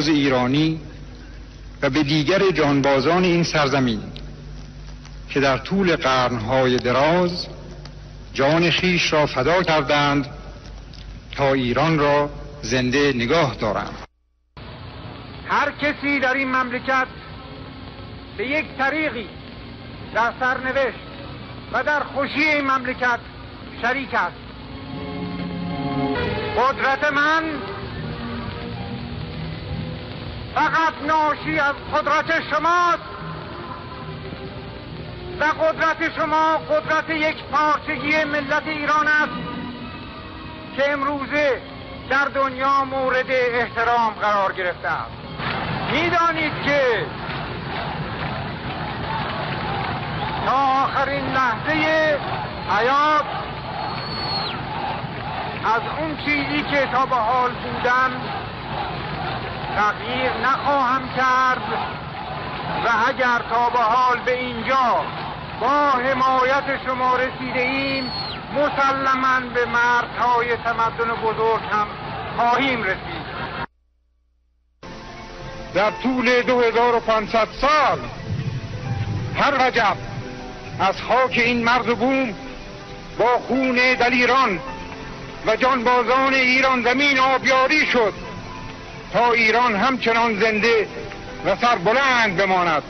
جانباز ایرانی و به دیگر جانبازان این سرزمین که در طول قرنهای دراز جان خویش را فدا کردند تا ایران را زنده نگاه دارند. هر کسی در این مملکت به یک طریقی در سرنوشت و در خوشی این مملکت شریک است. قدرت من فقط ناشی از قدرت شماست و قدرت شما قدرت یک پارچگی ملت ایران است که امروزه در دنیا مورد احترام قرار گرفته است. می‌دانید که تا آخرین لحظه حیات از اون چیزی که تا به حال بودم تغییر نخواهم کرد و اگر تا به حال به اینجا با حمایت شما رسیده ایم مسلماً به مرزهای تمدن بزرگ هم خواهیم رسید. در طول 2500 سال هر رجب از خاک این مرز و بوم با خون دلیران و جانبازان ایران زمین آبیاری شد تا ایران همچنان زنده و سربلند بماند.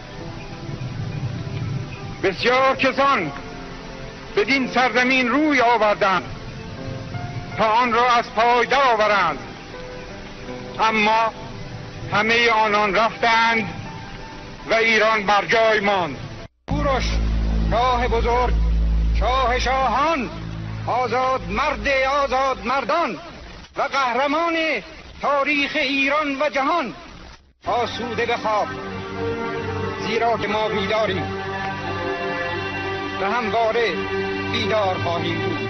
بسیار کسان بدین سرزمین روی آوردند تا آن را از پای درآورند، اما همه آنان رفتند و ایران بر جای ماند. کوروش شاه بزرگ، شاه شاهان، آزاد مرد آزاد مردان و قهرمان تاریخ ایران و جهان، آسوده بخواب، زیرا که ما بیداریم و همواره بیدار خواهیم بود.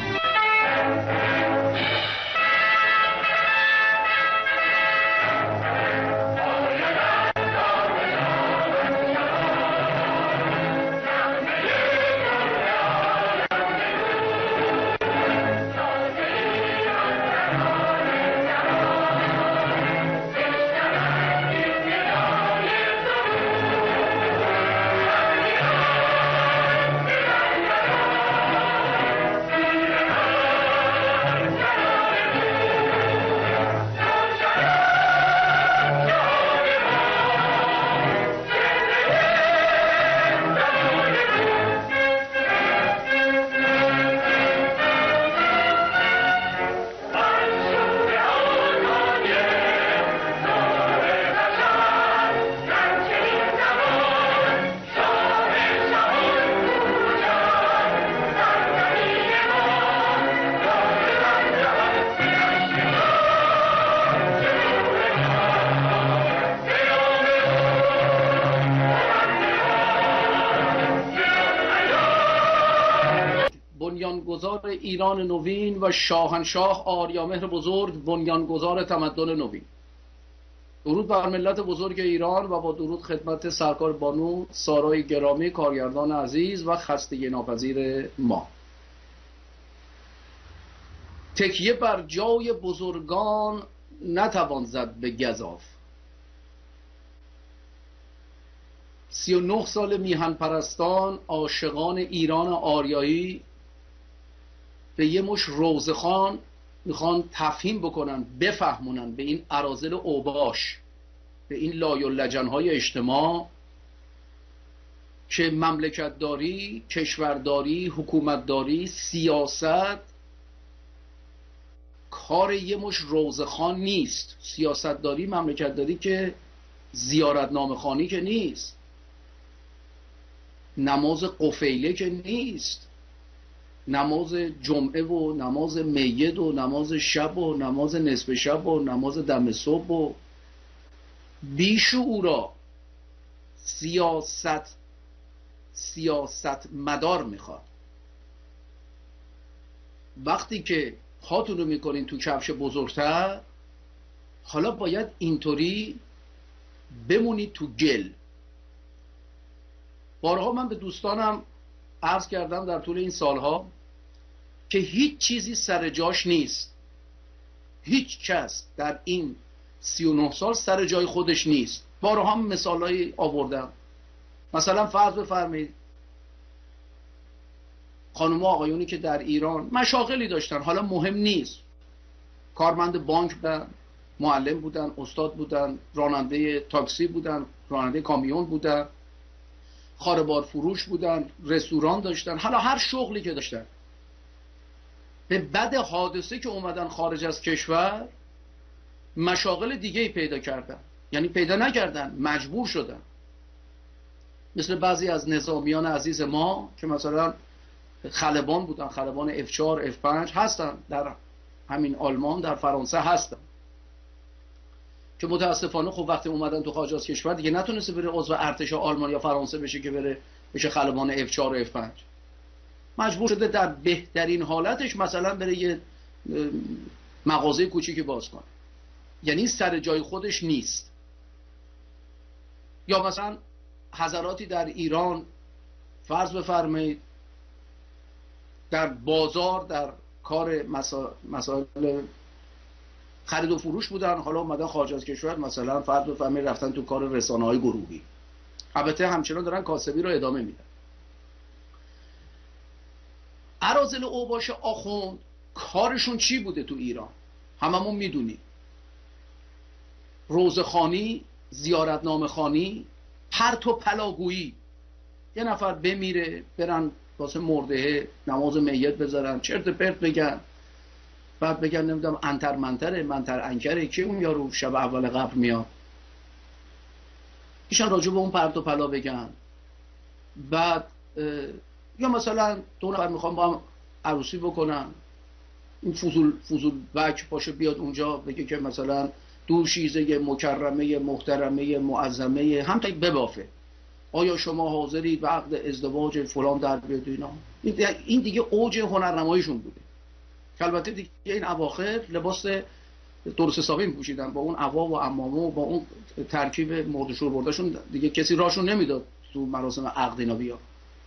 بنیانگذار ایران نوین و شاهنشاه آریامهر بزرگ، بنیانگذار تمدن نوین. درود بر ملت بزرگ ایران و با درود خدمت سرکار بانو سارای گرامی، کارگردان عزیز و خستگی ناپذیر ما. تکیه بر جای بزرگان نتوان زد به گزاف. 39 سال میهن پرستان عاشقان ایران آریایی به یه مش روزخوان میخوان تفهیم بکنن، بفهمونن به این اراذل اوباش، به این لایاللجن‌های اجتماع که مملکتداری، کشورداری، حکومتداری، سیاست کار یه مش روزخوان نیست. سیاستداری، مملکتداری که زیارتنامه خوانی که نیست، نماز قفیله که نیست، نماز جمعه و نماز میید و نماز شب و نماز نصف شب و نماز دم صبح و بیشعورا سیاست مدار میخواد. وقتی که پاتون رو میکنین تو کفش بزرگتر، حالا باید اینطوری بمونید تو گل. بارها من به دوستانم عرض کردم در طول این سالها که هیچ چیزی سر جاش نیست. هیچ کس در این 39 سال سر جای خودش نیست. بارها هم مثالایی آوردم. مثلا فرض بفرمایید خانم و آقایونی که در ایران مشاغلی داشتن، حالا مهم نیست، کارمند بانک بودن، معلم بودن، استاد بودن، راننده تاکسی بودن، راننده کامیون بودن، خاربار فروش بودن، رستوران داشتن، حالا هر شغلی که داشتن، به بد حادثه که اومدن خارج از کشور مشاغل دیگه پیدا کردن، یعنی پیدا نکردن، مجبور شدن. مثل بعضی از نظامیان عزیز ما که مثلا خلبان بودن، خلبان F4 F5 هستن، در همین آلمان، در فرانسه هستن، که متاسفانه خب وقتی اومدن تو خارج از کشور دیگه نتونسته بره عضو ارتش آلمان یا فرانسه بشه که بشه خلبان F4 و F5. مجبور شده در بهترین حالتش مثلا بره یه مغازه کوچیکی باز کنه، یعنی سر جای خودش نیست. یا مثلا حضراتی در ایران فرض بفرمایید در بازار در کار مسائل خرید و فروش بودن، حالا اومدن خارج از کشور، مثلا فرض بفرمایید رفتن تو کار رسانه‌های گروهی، البته همچنان دارن کاسبی رو ادامه میدن. اراذل اوباش آخوند کارشون چی بوده تو ایران؟ هممون میدونیم. روزخوانی، زیارتنامه خوانی، پرت و پلاگویی. یه نفر بمیره برن واسه مرده نماز میت بذارن، چرت پرت بگن، بعد بگن نمیدونم انتر منتره، منتر انکره، که اون یارو شب اول قبر میاد، ایشان راجع به اون پرت و پلا بگن. بعد یا مثلا دو نفر میخوام با هم عروسی بکنن، این فضول بک باشه بیاد اونجا بگه که مثلا دوشیزه مکرمه محترمه معظمه هم تا ببافه، آیا شما حاضرید به عقد ازدواج فلان در بیاد اینا. این دیگه اوج هنرنماییشون بوده، که البته دیگه این اواخر لباس درست حسابی میپوشیدن، با اون عوا و عمامه و با اون ترکیب مرد شور برداشون دیگه کسی راشون نمیداد تو مراسم عقد اینا بیا.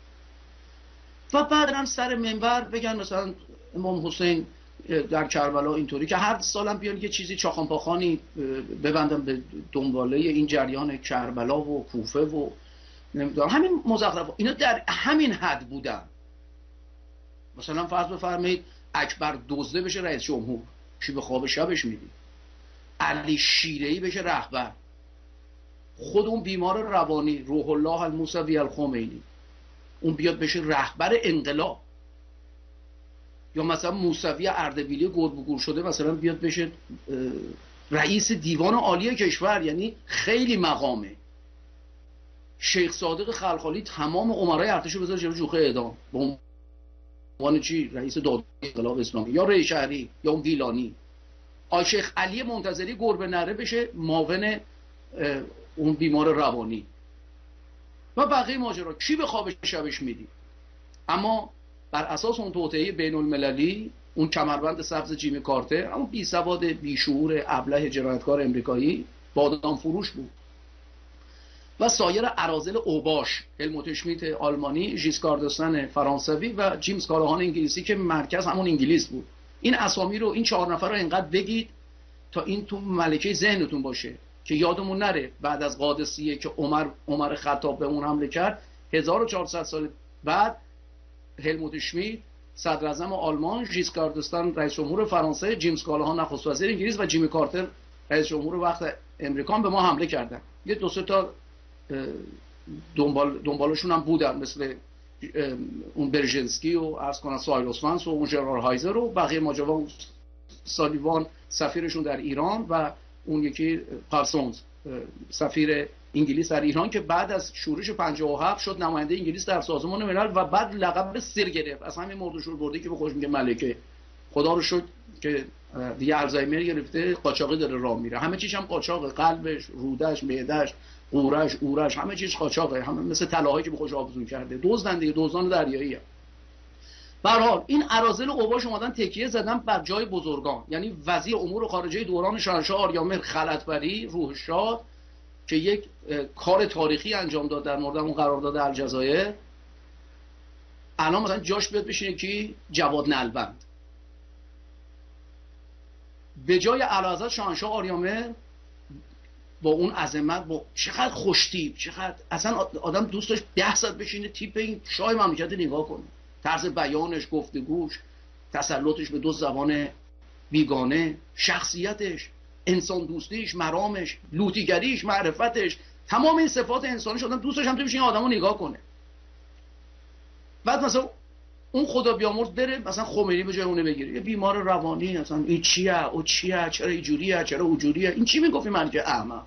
و بعدن سر منبر بگن مثلا امام حسین در کربلا اینطوری، که هر سالم بیان یه چیزی چاخان پاخانی ببندن به دنباله این جریان کربلا و کوفه و نمیدونم همین مزخرفات. اینا در همین حد بودن. مثلا فرض بفرمایید اکبر دزده بشه رئیس جمهور، چی به خواب شبش میدی؟ علی شیره‌ای بشه رهبر، خود اون بیمار روانی روح الله الموسوی الخمینی اون بیاد بشه رهبر انقلاب، یا مثلا موسوی اردبیلی گربگور شده مثلا بیاد بشه رئیس دیوان عالی کشور، یعنی خیلی مقامه. شیخ صادق خلخالی تمام امرای ارتشو بذاره جلوی جوخه اعدام به عنوان چی؟ رئیس دادگاه انقلاب اسلامی. یا ری شهری یا اون گیلانی. شیخ علی منتظری گربه نره بشه معاون اون بیمار روانی و بقیه ماجرا. کی به خواب شبش میدی؟ اما بر اساس اون توطئه بین المللی، اون کمربند سبز جیمی کارتر، اون بی سواد بی شعور ابله جنایتکار امریکایی بادام فروش بود، و سایر اراذل اوباش، هلموت اشمیت آلمانی، ژیسکارد دستن فرانسوی و جیمز کالاهان انگلیسی که مرکز همون انگلیس بود. این اسامی رو، این 4 نفر رو اینقدر بگید تا این تو ملکه ذهنتون باشه که یادمون نره بعد از قادسیه که عمر خطاب به اون حمله کرد، 1400 سال بعد هلموت اشمیت صدر اعظم آلمان، ژیسکارد دستن رئیس جمهور فرانسه، جیمز کالاهان نخست وزیر انگلیس و جیمی کارتر رئیس جمهور وقت امریکا به ما حمله کردن. یه 2-3 تا دنبالشون هم بودن، مثل اون برژنسکی و عرض کنم سایلوسفانس و اون ژرار هایزر و بقیه ماجرا، سالیوان سفیرشون در ایران و اون یکی پارسونز سفیر انگلیس در ایران که بعد از شورش 57 شد نماینده انگلیس در سازمان ملل و بعد لقب سر گرفت از همین مرد و شور برده که به خودش میگه ملکه. خدا رو شکر که دیگه الزایمر گرفته، قاچاقی داره راه میره، همه چیز هم قاچاقه، قلبش، رودش، معدهش، اورش همه چیز قاچاقه، همه مثل طلاهایی که به خودش آویزون کرده. دزدن دیگه، دزدان دریایی هم. به هر حال این اراذل اوباش اومدن تکیه زدن بر جای بزرگان، یعنی وزیر امور خارجه دوران شاهنشاه آریامهر خلعتبری روح شاد که یک کار تاریخی انجام داد در مورد اون قرارداد الجزایر، الان مثلا جاش بیاد بشینه کی؟ جواد نلبند. به جای اعلیحضرت شاهنشاه آریامهر با اون عظمت، با چقدر خوشتیپ، چقدر اصلا آدم دوست داشت 10 ساعت بشینه تیپ این شاه مملکت نگاه کنه، طرز بیانش، گفتگوش، تسلطش به دو زبان بیگانه، شخصیتش، انسان دوستیش، مرامش، لوطیگریش، معرفتش، تمام این صفات انسانیش آدم دوست داشت هم تو بشینه آدمو نگاه کنه. بعد مثلا اون خدا بیامرز بره مثلا خمینی به جای اونه بگیره، یه بیمار روانی، مثلا این چیه او چیه، چرا اینجوریه، چرا اونجوریه، این چی میگفت ملک احمد؟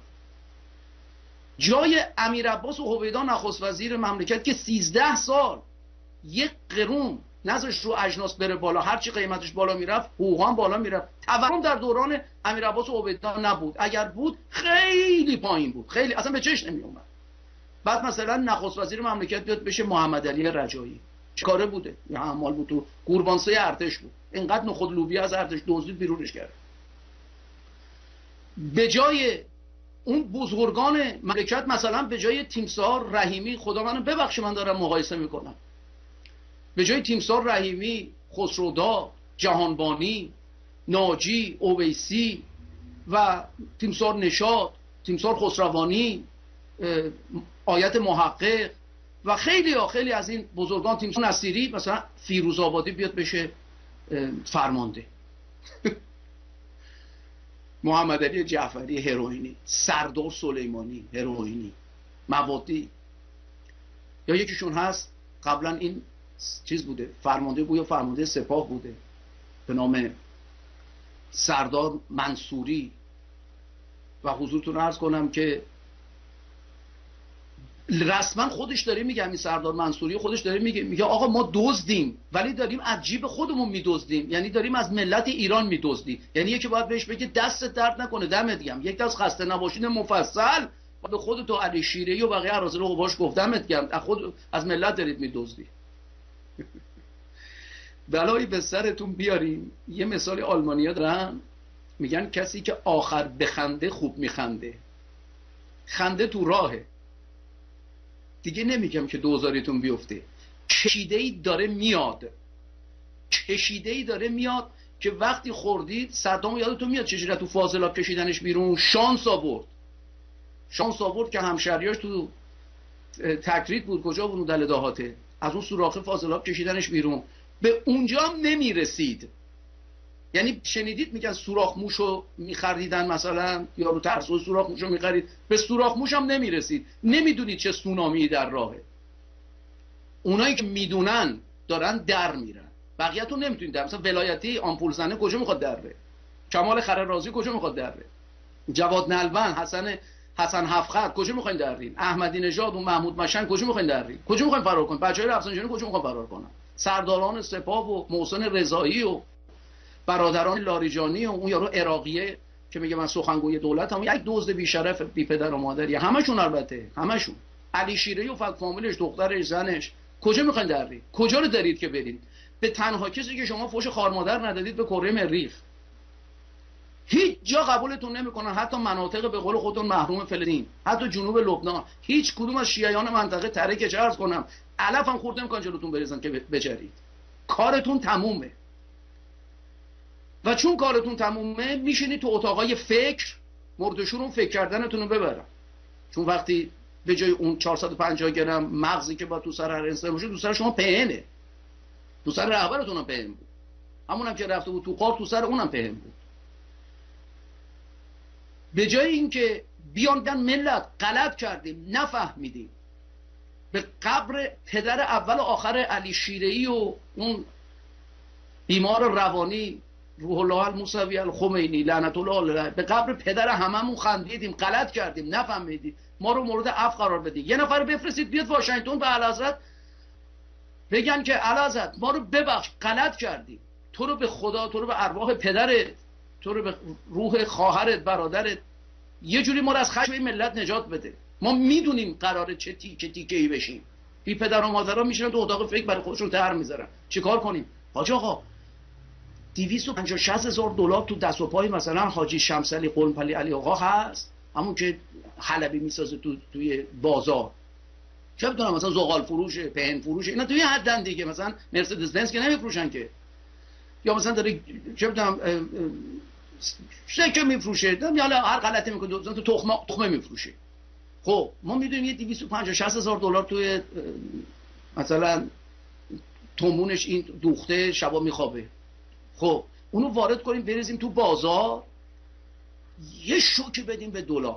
جای امیر عباس و هویدا نخست وزیر مملکت که 13 سال یک قرون نذاش رو اجناس بره بالا، هرچی قیمتش بالا میرفت حقوق هم بالا میرفت. تورم در دوران امیر عباس و هویدا نبود، اگر بود خیلی پایین بود، خیلی اصلا به چشم نمی اومد. بعد مثلا نخست وزیر مملکت بیاد بشه محمد علی رجایی، چه کاره بوده؟ یا حمال بود تو قوربانسه ارتش بود، اینقدر نخود لوبیا از ارتش دزدید بیرونش کرد. به جای اون بزرگان مملکت مثلا به جای تیمسار رحیمی، خدا منو ببخشه من دارم مقایسه میکنم، به جای تیمسار رحیمی، خسروداد، جهانبانی، ناجی، اویسی و تیمسار نشاط، تیمسار خسروانی، آیت محقق و خیلی از این بزرگان، تیمسار نصیری، مثلا فیروزآبادی بیاد بشه فرمانده. محمد علی جعفری هروئینی، سردار سلیمانی هروئینی، موادی. یا یکیشون هست قبلا این چیز بوده، فرمانده بود یا فرمانده سپاه بوده به نام سردار منصوری. و حضورتون عرض کنم که رسما خودش داره میگه، این سردار منصوری خودش داره میگه آقا ما دزدیم ولی داریم از جیب خودمون میدزدیم، یعنی داریم از ملت ایران میدزدیم. یعنی یکی باید بهش بگه دست درد نکنه، دمت گرم، یک دست خسته نباشید مفصل به خودت و علی شیره‌ای و بقیه اراذل و اوباش گفتمت گرم، از ملت دارید میدزدی. بلایی به سرتون بیاریم. یه مثال آلمانیا دارن، میگن کسی که آخر بخنده خوب میخنده. خنده تو راهه دیگه، نمیگم که دوزاریتون بیفته. کشیده‌ای داره میاد که وقتی خوردید، صدام یادتون میاد چجوری تو فاضلاب کشیدنش بیرون، شانس آورد که همشهریاش تو تکریت بود، کجا بود، دل دهاته، از اون سوراخ فاضلاب کشیدنش بیرون، به اونجا هم نمیرسید. یعنی شنیدید میگن سوراخ موشو میخریدن مثلا، یا رو ترسو سوراخ موشو میخرید، به سوراخ موش هم نمیرسید. نمیدونید چه سونامی در راهه. اونایی که میدونن دارن در میرن، بقیه‌تون نمیتونید در. مثلا ولایتی آمپول زنه کجا میخواد دره؟ کمال خررازی کجا میخواد دره؟ جواد نلبند، حسن هفخر کجا میخواین درین؟ احمدی نژاد و محمود مشن کجا میخواین درین؟ کجا میخواین فرار کنین؟ بچهای رفسنجانی کجا میخوان فرار کنن؟ سرداران سپاه و محسن رضایی و برادران لاریجانی و اون یارو عراقیه که میگه من سخنگوی دولتم، یک دزد بیشرف بی پدر و مادری، همشون البته همشون، علی شیره‌ای و فک فامیلش، دخترش، زنش، کجا میخواین درین؟ کجا رو دارید که برید؟ به تنها کسی که شما فوش خار مادر ندادید به کره مریخ. هیچ جا قبولتون نمیکنن، حتی مناطق به قول خودتون محروم فلسطین، حتی جنوب لبنان، هیچ کدوم از شیعیان منطقه تره که عرض کنم علف هم خورد نمیکنن جلوتون بریزن که بجرید. کارتون تمومه. و چون کارتون تمومه میشینید تو اتاقای فکر، مردشون فکر کردنتون رو ببرن. چون وقتی به جای اون 450 گرم مغزی که با تو سر هر انسان باشه، تو سر شما پهنه، تو سر رهبرتون هم پهن بود، همونم که رفته بود تو قار تو سر اونم پهن بود. به جای اینکه بیاندن ملت غلط کردیم نفهمیدیم، به قبر پدر اول و آخر علی شیره‌ای و اون بیمار روانی روح الله الموسوی الخمینی لعنت الله علیه، به قبر پدر هممون خندیدیم، غلط کردیم نفهمیدیم، ما رو مورد عفو قرار بدید. یه نفر بفرستید بیاد واشنگتن به اعلیحضرت بگن که اعلیحضرت ما رو ببخش، غلط کردیم، تو رو به خدا، تو رو به ارواح پدرت، تو رو به روح خواهرت، برادرت، یه جوری ما رو از خشم ملت نجات بده. ما میدونیم قراره چه تیکه‌ای بشیم. بی پدر و مادرها میشینن تو اتاق فکر برای خودشون طرح میذارن. چیکار کنیم؟ حاج آقا 250-60 هزار دلار تو دست و پای مثلا حاجی شمسعلی قلمپلی علی آقا هست، همون که حلبی میسازه توی بازار، چه بدونم مثلا زغال فروش، پهن فروش، اینا توی حدن دیگه، مثلا مرسدس بنز که نمیفروشن که، یا مثلا داره چه بدونم سکه میفروشه، حالا هر غلطی میکنه، تو تخمه میفروشه. خب ما میدونیم یه 250 60 هزار دلار توی مثلا تومونش این دوخته، شبا میخوابه. خب اونو وارد کنیم بریزیم تو بازار، یه شوکی بدیم به دلار.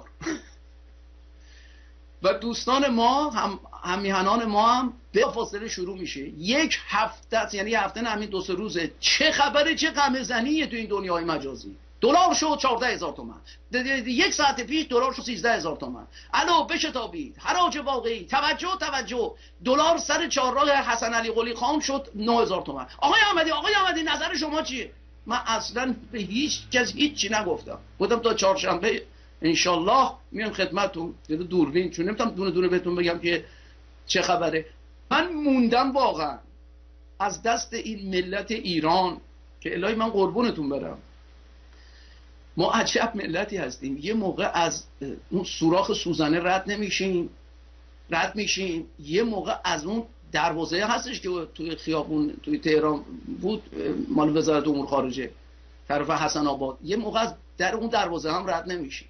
و دوستان ما هم میهنان ما هم به فاصله شروع میشه یک هفته، یعنی هفته نه، همین 2-3 روزه، چه خبره، چه غم زنیه تو این دنیای مجازی. دلار شد 14,000 تومان، یک ساعت پیش دلار شد 13,000 تومان. الو بشتابید، حراج واقعی، توجه، دلار سر چهارراه حسن علی قلی خان شد 9,000 تومان. آقای احمدی نظر شما چیه؟ من اصلا به هیچ کس هیچی نگفتم، گفتم تا چهارشنبه انشالله میام خدمتتون دوربین، چون نمیتونم دونه دونه بهتون بگم که چه خبره. من موندم واقعا از دست این ملت ایران که الهی من قربونتون برم. ما عجب ملتی هستیم، یه موقع از اون سوراخ سوزنه رد میشیم، یه موقع از اون دروازه هستش که توی خیابون توی تهران بود، مال وزارت امور خارجه طرف حسن آباد، یه موقع از در اون دروازه هم رد نمیشیم.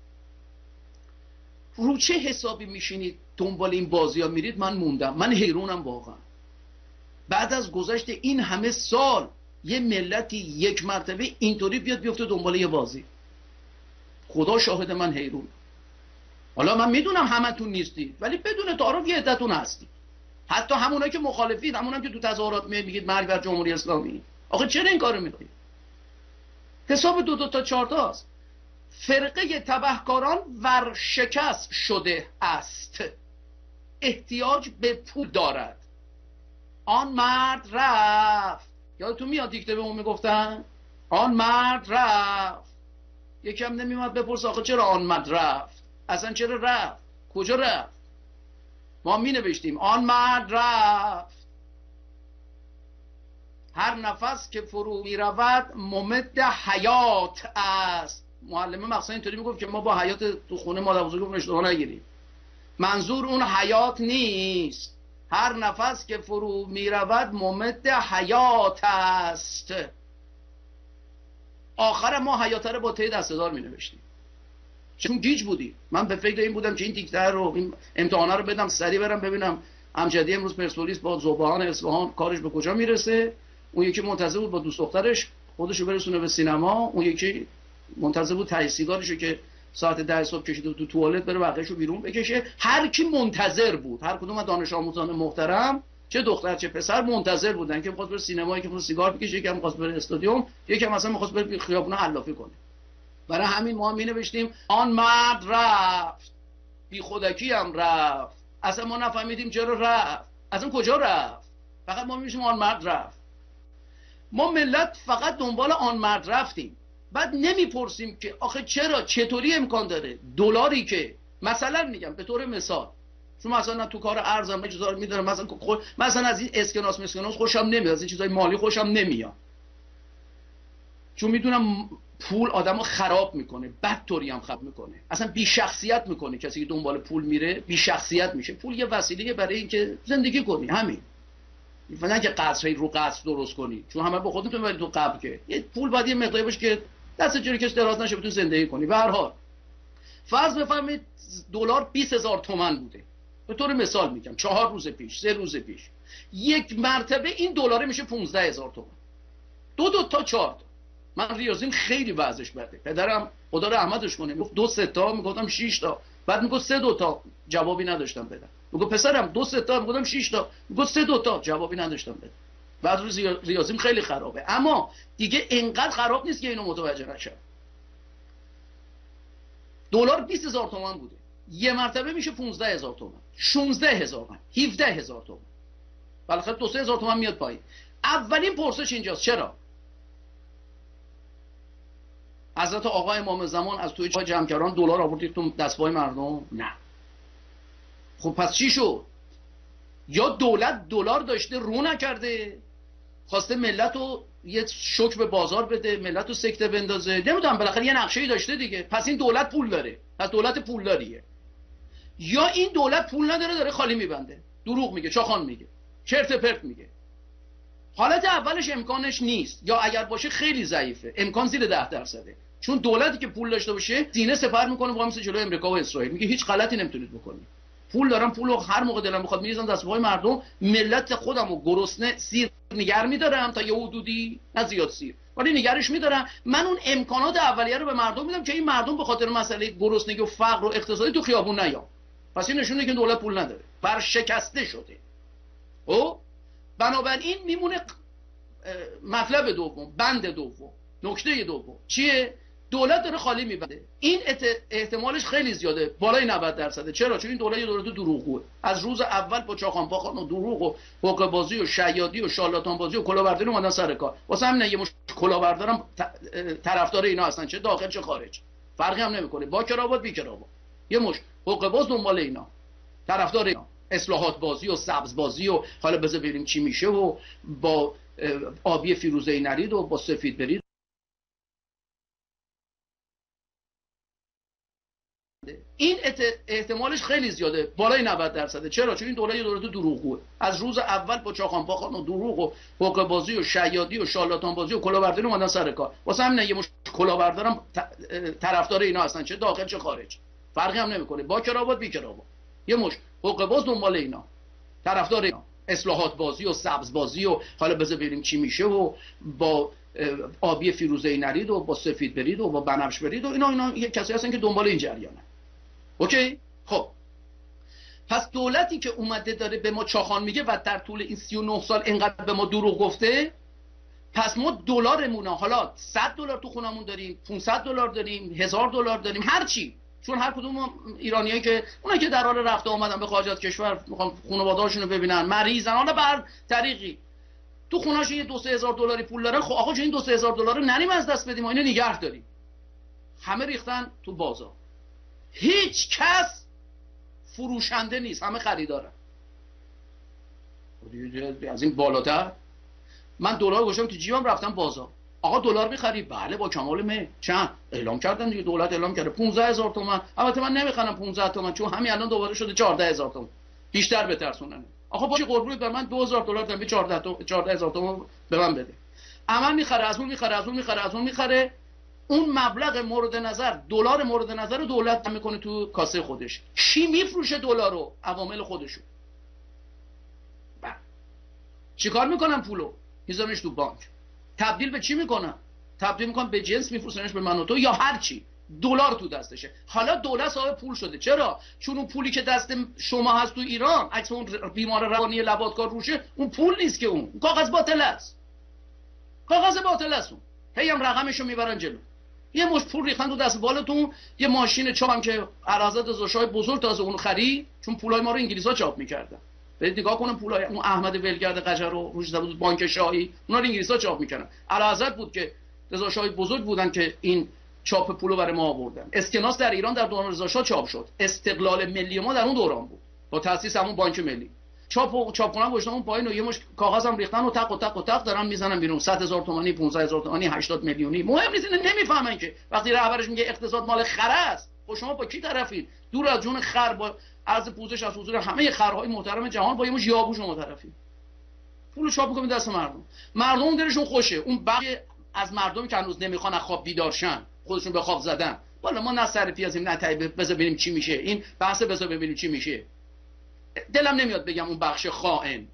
رو چه حسابی میشینید دنبال این بازی ها میرید؟ من موندم، من حیرونم واقعا. بعد از گذشت این همه سال یه ملتی یک مرتبه اینطوری بیفته دنبال یه بازی. خدا شاهد من حیرون. حالا من میدونم همتون نیستید، ولی بدون تعارف یه عدتون هستید، حتی همونایی که مخالفید، همونایی که تو تظاهرات میگید مرگ بر جمهوری اسلامی. آخه چرا این کارو میکنید؟ حساب 2 تا 4 تاست. فرقه تبهکاران ورشکست شده است، احتیاج به پول دارد. آن مرد رفت. یادتون میاد دیکته به اون میگفتن آن مرد رفت. یکم نمیومد بپرس آخه چرا آن مرد رفت؟ اصلا چرا رفت؟ کجا رفت؟ ما می نوشتیم آن مرد رفت. هر نفس که فرو می رود ممد حیات است. معلمه مقصد اینطوری میگفت که ما با حیات تو خونه مادر بزرگمون اشتباه نگیریم. منظور اون حیات نیست. هر نفس که فرو می رود ممد حیات است. آخر ما حیات رو با ته دسته‌دار می نوشتیم، چون گیج بودی. من به فکر این بودم که این دیکته رو، این امتحانه رو بدم سریع برم ببینم امجدی امروز پرسپولیس با ذوبان اصفهان کارش به کجا میرسه. اون یکی منتظر بود با دوست دخترش خودشو برسونه به سینما، اون یکی منتظر بود ته سیگارشو که ساعت 10 صبح کشیده تو توالت بره بقیه‌شو بیرون بکشه. هر کی منتظر بود، هر کدوم از دانش آموزان محترم چه دختر چه پسر منتظر بودن که می‌خواست بره سینما، که می‌خواست سیگار بکشه، یکی می‌خواست بره استادیوم، یکی مثلا می‌خواست بره خیابون علافی کنه. برای همین ما می‌نوشتیم آن مرد رفت. بی خودکی هم رفت. اصلا ما نفهمیدیم چرا رفت، اصلا کجا رفت. فقط ما می‌نوشتیم آن مرد رفت. ما ملت فقط دنبال آن مرد رفتیم. بعد نمیپرسیم که آخه چرا، چطوری امکان داره دلاری که مثلا میگم به طور مثال، چون مثلا تو کار ارزم یه چیزا میدونم، مثلا از این اسکناس خوشم نمیاد، از این چیزای مالی خوشم نمیاد، چون میدونم پول آدمو خراب میکنه، بدطوری هم خراب میکنه، اصلا بی شخصیت میکنه. کسی که دنبال پول میره بی شخصیت میشه. پول یه وسیله برای اینکه زندگی کنی، همین. نه که قصری رو قصر درست کنی، چون همه با خودتون برید تو قبر، که یه پول باید یه مقداری باشه که دست جوری کش دراز نشه بتون زندگی کنی. به هر حال فرض بفرمایید دلار 20,000 تومان بوده، به طور مثال میگم 4 روز پیش 3 روز پیش، یک مرتبه این دلار میشه 15,000 تومان. 2 تا 4 تا. من ریاضیم خیلی وضعش بده. پدرم خدا رحمتش کنه میگفت 2-3 تا، میگفتم 6 تا، بعد میگفت 3-2 تا، جوابی نداشتم بدم. میگفت پسرم 2-3 تا، میگفتم 6 تا، میگفت 3-2 تا، جوابی نداشتم بدم. بعد ریاضیم خیلی خرابه، اما دیگه اینقدر خراب نیست که اینو متوجه نشم. دلار 20,000 تومان بوده، یه مرتبه میشه 15,000 تومان، 16,000 تومان، 17,000 تومان، بالاخره 2-3,000 تومان میاد پایین. اولین پرسش اینجاست چرا؟ حضرت آقا امام زمان از توی جمع‌کران دلار آوردید تو دستگاه مردم؟ نه. خب پس چی شد؟ یا دولت دلار داشته رو نکرده، خواسته ملت رو یه شوک به بازار بده، ملت رو سکته بندازه، نمیدونم، بالاخره یه نقشه‌ای داشته دیگه. پس این دولت پول داره، پس دولت پولداریه. یا این دولت پول نداره، داره خالی میبنده، دروغ میگه، چاخان میگه، چرت پرت میگه. حالت اولش امکانش نیست، یا اگر باشه خیلی ضعیفه، امکان زیر 10%. چون دولتی که پول داشته باشه سینه سپر میکنه با مثل جلوی امریکا و اسرائیل، میگه هیچ غلطی نمیتونید بکنید. پول دارم، پولو هر موقع دلم بخواد میریزم دست پای مردم، ملت خودمو گرسنه سیر نگار میدارم تا یه حدودی، نه زیاد سیر ولی نگارش میدارم. من اون امکانات اولیه رو به مردم میدم که این مردم به خاطر مسئله گرسنگی و فقر و اقتصادی تو خیابون نیان. پس این نشونه که دولت پول نداره، ورشکسته شده. او بنابراین میمونه مطلب دوم، بند دوم، نکته دوم چیه؟ دولت داره خالی میبنده. این احتمالش خیلی زیاده، بالای 90%. چرا؟ چون این دولت یه دولت دروغگوه. از روز اول با چاخان پاخان و دروغ و حقه بازی و شیادی و شارلاتان بازی و کلاهبرداری اومدن سر کار. واسه همین یه مش کلاهبردارم طرفدار اینا هستن، چه داخل چه خارج، فرقی هم نمیکنه، با کراوات بی کراوات. یه مش حقه باز دنبال اینا، طرفدار اینا، اصلاحات بازی و سبز بازی و حالا بذار ببینیم چی میشه و با آبی فیروزه‌ای نرید و با سفید برید. این احتمالش خیلی زیاده، بالای 90%. چرا؟ چون این دولت یه دولت دروغگوه. از روز اول با چاخان پاخان و دروغ و حقه بازی و شیادی و شارلاتان بازی و کلاهبرداری اومدن سر کار. واسه همین یه مش کلاهبردارم طرفدار اینا هستن، چه داخل چه خارج، فرقی هم نمیکنه، با کراوات بی کراوات. یه مش حقه باز دنبال اینا، طرفدار اینا، اصلاحات بازی و سبز بازی و حالا بذار ببینیم چی میشه و با آبی فیروزه‌ای نرید و با سفید برید و با بنفش برید و اینا یه کسی هستن که دنبال این جریانه. اوکی؟ خب پس دولتی که اومده داره به ما چاخان میگه و در طول این 39 سال اینقدر به ما دروغ گفته، پس ما دلارمون حالا $100 تو خونمون داریم، $500 داریم، $1000 داریم، هر چی. چون هر کدوم ایرانیایی که اونایی که در حال رفته آمدن به خارج از کشور میخوان خانواده‌هاشون رو ببینن، مریضن، حالا بر طریقی تو خونه‌شون یه $2-3 پول دارن، خب آقا چون این $2-3 نریم از دست بدیم، اینو نگه داریم. همه ریختن تو بازار، هیچ کس فروشنده نیست، همه خریدارن. از این بالاتر من دلار گذاشتم تو جیبم، رفتم بازار، آقا دلار می‌خری؟ بله با کمال میل. چند؟ اعلام کردن دیگه، دولت اعلام کرده 15000 تومان. البته من نمیخرم 15 تومان، چون همین الان دوباره شده 14000 تومان، بیشتر بترسونن. آقا با چه قربونت بر من $2000 دادم، به 14000 تومان به من بده. عمل میخره، از اون میخره. اون مبلغ مورد نظر، دلار مورد نظر رو دولت میکنه تو کاسه خودش. کی میفروشه دلار رو؟ عوامل خودشو. چیکار میکنن؟ پولو میذارنش تو بانک. تبدیل به چی میکنن؟ تبدیل میکنن به جنس، میفروشنش به من و تو یا هر چی. دلار تو دستشه. حالا دولت صاحب پول شده. چرا؟ چون اون پولی که دست شما هست تو ایران، عکس اون بیمار روانی لباتکار روشه، اون پول نیست که، اون کاغذ باطل است. کاغذ باطل است. اون هی هم رقمشو میبرن جلو. یه مش پول ریختن تو دست بالتون. یه ماشین چاپ هم که اعلیحضرت رضاشاه بزرگ تازه اونو خرید، چون پولای ما رو انگلیسا چاپ میکردن. برید نگاه کنن پولای اون احمد ولگرد قجر رو روش زده بود بانک شاهی، اونا رو انگلیسا چاپ میکردن. اعلیحضرت بود که رضاشاه بزرگ بودن که این چاپ پولو برای ما آوردن. اسکناس در ایران در دوران رضاشاه چاپ شد. استقلال ملی ما در اون دوران بود با تأسیس همون بانک ملی. چاپ کنن گذاشتن اون پایین و یه مش کاغذم ریختن و تق و تق و تق دارن میزنن بیرون. 100000 تومانی، 15000 تومانی، 80 میلیونی. مهم نیست، نمیفهمن که وقتی رهبرش میگه اقتصاد مال خر است. خب شما با کی طرفید؟ دور از جون خر، با عرض پوزش از حضور همه خرهای محترم جهان، با یه مش یابو شما طرفید. پولو چاپ میکنید دست مردم دلشون خوشه. اون بقیه از مردمی که هنوز نمیخوان از خواب بیدار شن، خودشون به خواب زدن، والا ما نه سر پیازیم نه تای، بذار ببینیم چی میشه. این بحث بذار ببینیم چی میشه. دلم نمیاد بگم اون بخش خائن.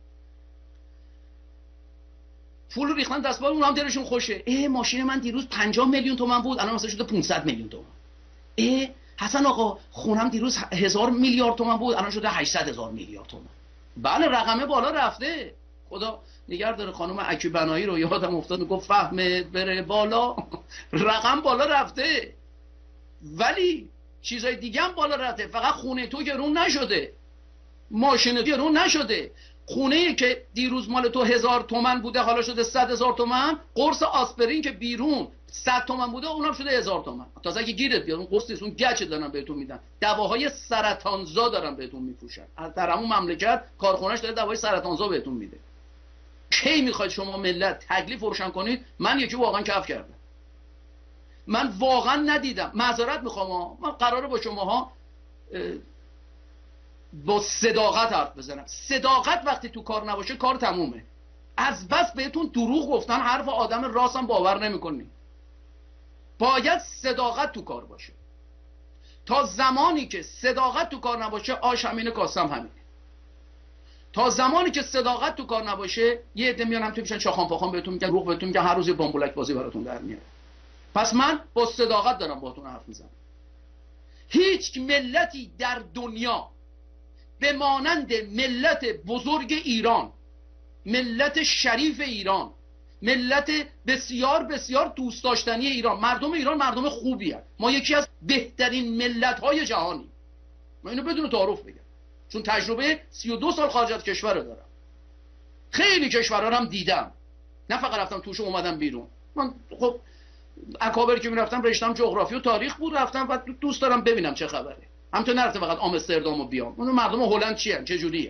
پول ریختن دستبال، اون هم دلشون خوشه. ماشین من دیروز 50 میلیون تومان بود، الان مثلا شده 500 میلیون تومان. حسن آقا خونم دیروز 1000 میلیارد تومان بود، الان شده 800,000 میلیارد تومان. بله رقمه بالا رفته. خدا نگه داره خانم عکی بنایی رو یادم افتاد، میگفت فهمت بره بالا. رقم بالا رفته، ولی چیزای دیگه هم بالا رفته. فقط خونه تو گرون نشده، ماشین گرون نشده. خونه که دیروز مال تو 1000 تومان بوده حالا شده 100,000 تومان. قرص آسپرین که بیرون 100 تومان بوده اونم شده 1000 تومان. تازه اگه گیرت بیاد اون قرص نیست، اون گچ دارن بهتون میدن. دواهای سرطانزا دارن بهتون میفروشن. در همون مملکت کارخونه‌اش داره دوای سرطانزا بهتون میده. کی میخواید شما ملت تکلیف روشن کنید؟ من یکی واقعا کف کردم. من واقعا ندیدم. معذرت میخوام، من قراره با شماها با صداقت حرف بزنم. صداقت وقتی تو کار نباشه کار تمومه. از بس بهتون دروغ گفتن، حرف آدم راست هم باور نمیکنی. باید صداقت تو کار باشه. تا زمانی که صداقت تو کار نباشه، آش همینه کاسم همینه. تا زمانی که صداقت تو کار نباشه، یه عده میان هم تو میشن شاخان پاخان بهتون میگن، روح بهتون میگن، هر روز یه بامبولک بازی براتون در میاره. پس من با صداقت دارم باهاتون حرف میزنم. هیچ ملتی در دنیا به مانند ملت بزرگ ایران، ملت شریف ایران، ملت بسیار بسیار دوست داشتنی ایران، مردم ایران مردم خوبی هست. ما یکی از بهترین ملت‌های جهانی. من اینو بدون تعارف بگم، چون تجربه 32 سال خارج از کشور رو دارم. خیلی کشورها هم دیدم، نه فقط رفتم توش اومدم بیرون. من خب اکابر که میرفتم رشتم جغرافی و تاریخ بود، رفتم و دوست دارم ببینم چه خبره. همینطور نرفتم فقط آمستردام و بیام. اون مردم هلند چیه، چه جوریه.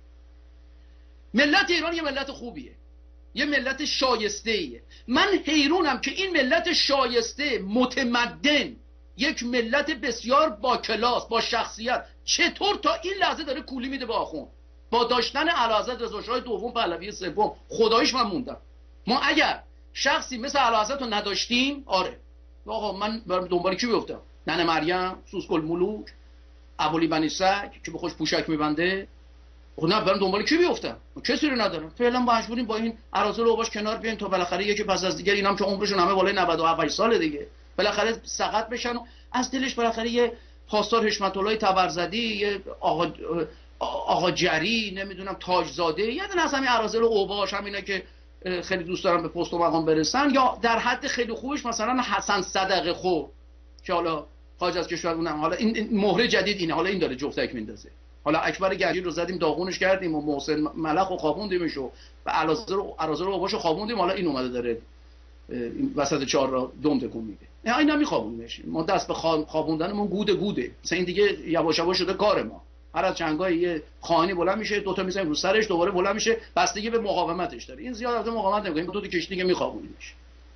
ملت ایران یه ملت خوبیه، یه ملت شایسته ایه. من حیرونم که این ملت شایسته، متمدن، یک ملت بسیار با کلاس، با شخصیت، چطور تا این لحظه داره کولی میده به آخوند. با داشتن اعلیحضرت رضا شاه دوم پهلوی سوم، خداییش من موندم. ما اگر شخصی مثل اعلیحضرت رو نداشتیم، آره آقا من دنبال کی بیفتم؟ ننه مریم، سوسکل ملوک، ابولی بنی سگ که به خوش پوشک میبنده. نه برام دنبال کی بیفتم؟ کسی رو ندارم. فعلا مجبوریم با این اراذل و اوباش کنار بیایم تا بالاخره یکی پس از دیگه، اینام که عمرشون همه بالای 97 سال دیگه، بالاخره سقط بشن و از دلش بالاخره یه پاسدار حشمت الله تبرزدی، یه آقا جری، نمیدونم تاجزاده، یه دونه از همین اراذل و اوباش، همینا که خیلی دوست دارم به پست و مقام برسن، یا در حد خیلی خوبش مثلا حسن صدقه خو که حالا خارج از کشور اونم، حالا این مهره جدید اینه، حالا این داره جفتک میندازه. حالا اکبر گنجی رو زدیم داغونش کردیم و محسن ملخ رو خوابوندیمش و اراذل و اوباش رو خوابوندیم، حالا این اومده داره این وسط چهار را دم تکون میده. اینا میخوابونیمش. ما دست به خوابوندنمون گوده مثلا این دیگه یواش یواش شده کار ما. هر از چنگای یه خائنی بلند میشه، دوتا میزنیم رو سرش، دوباره بلند میشه، بستگی به مقاومتش داره. این زیاد وقت مقاومت نمیکنه، دو تا کشتی دیگه میخوابونیمش.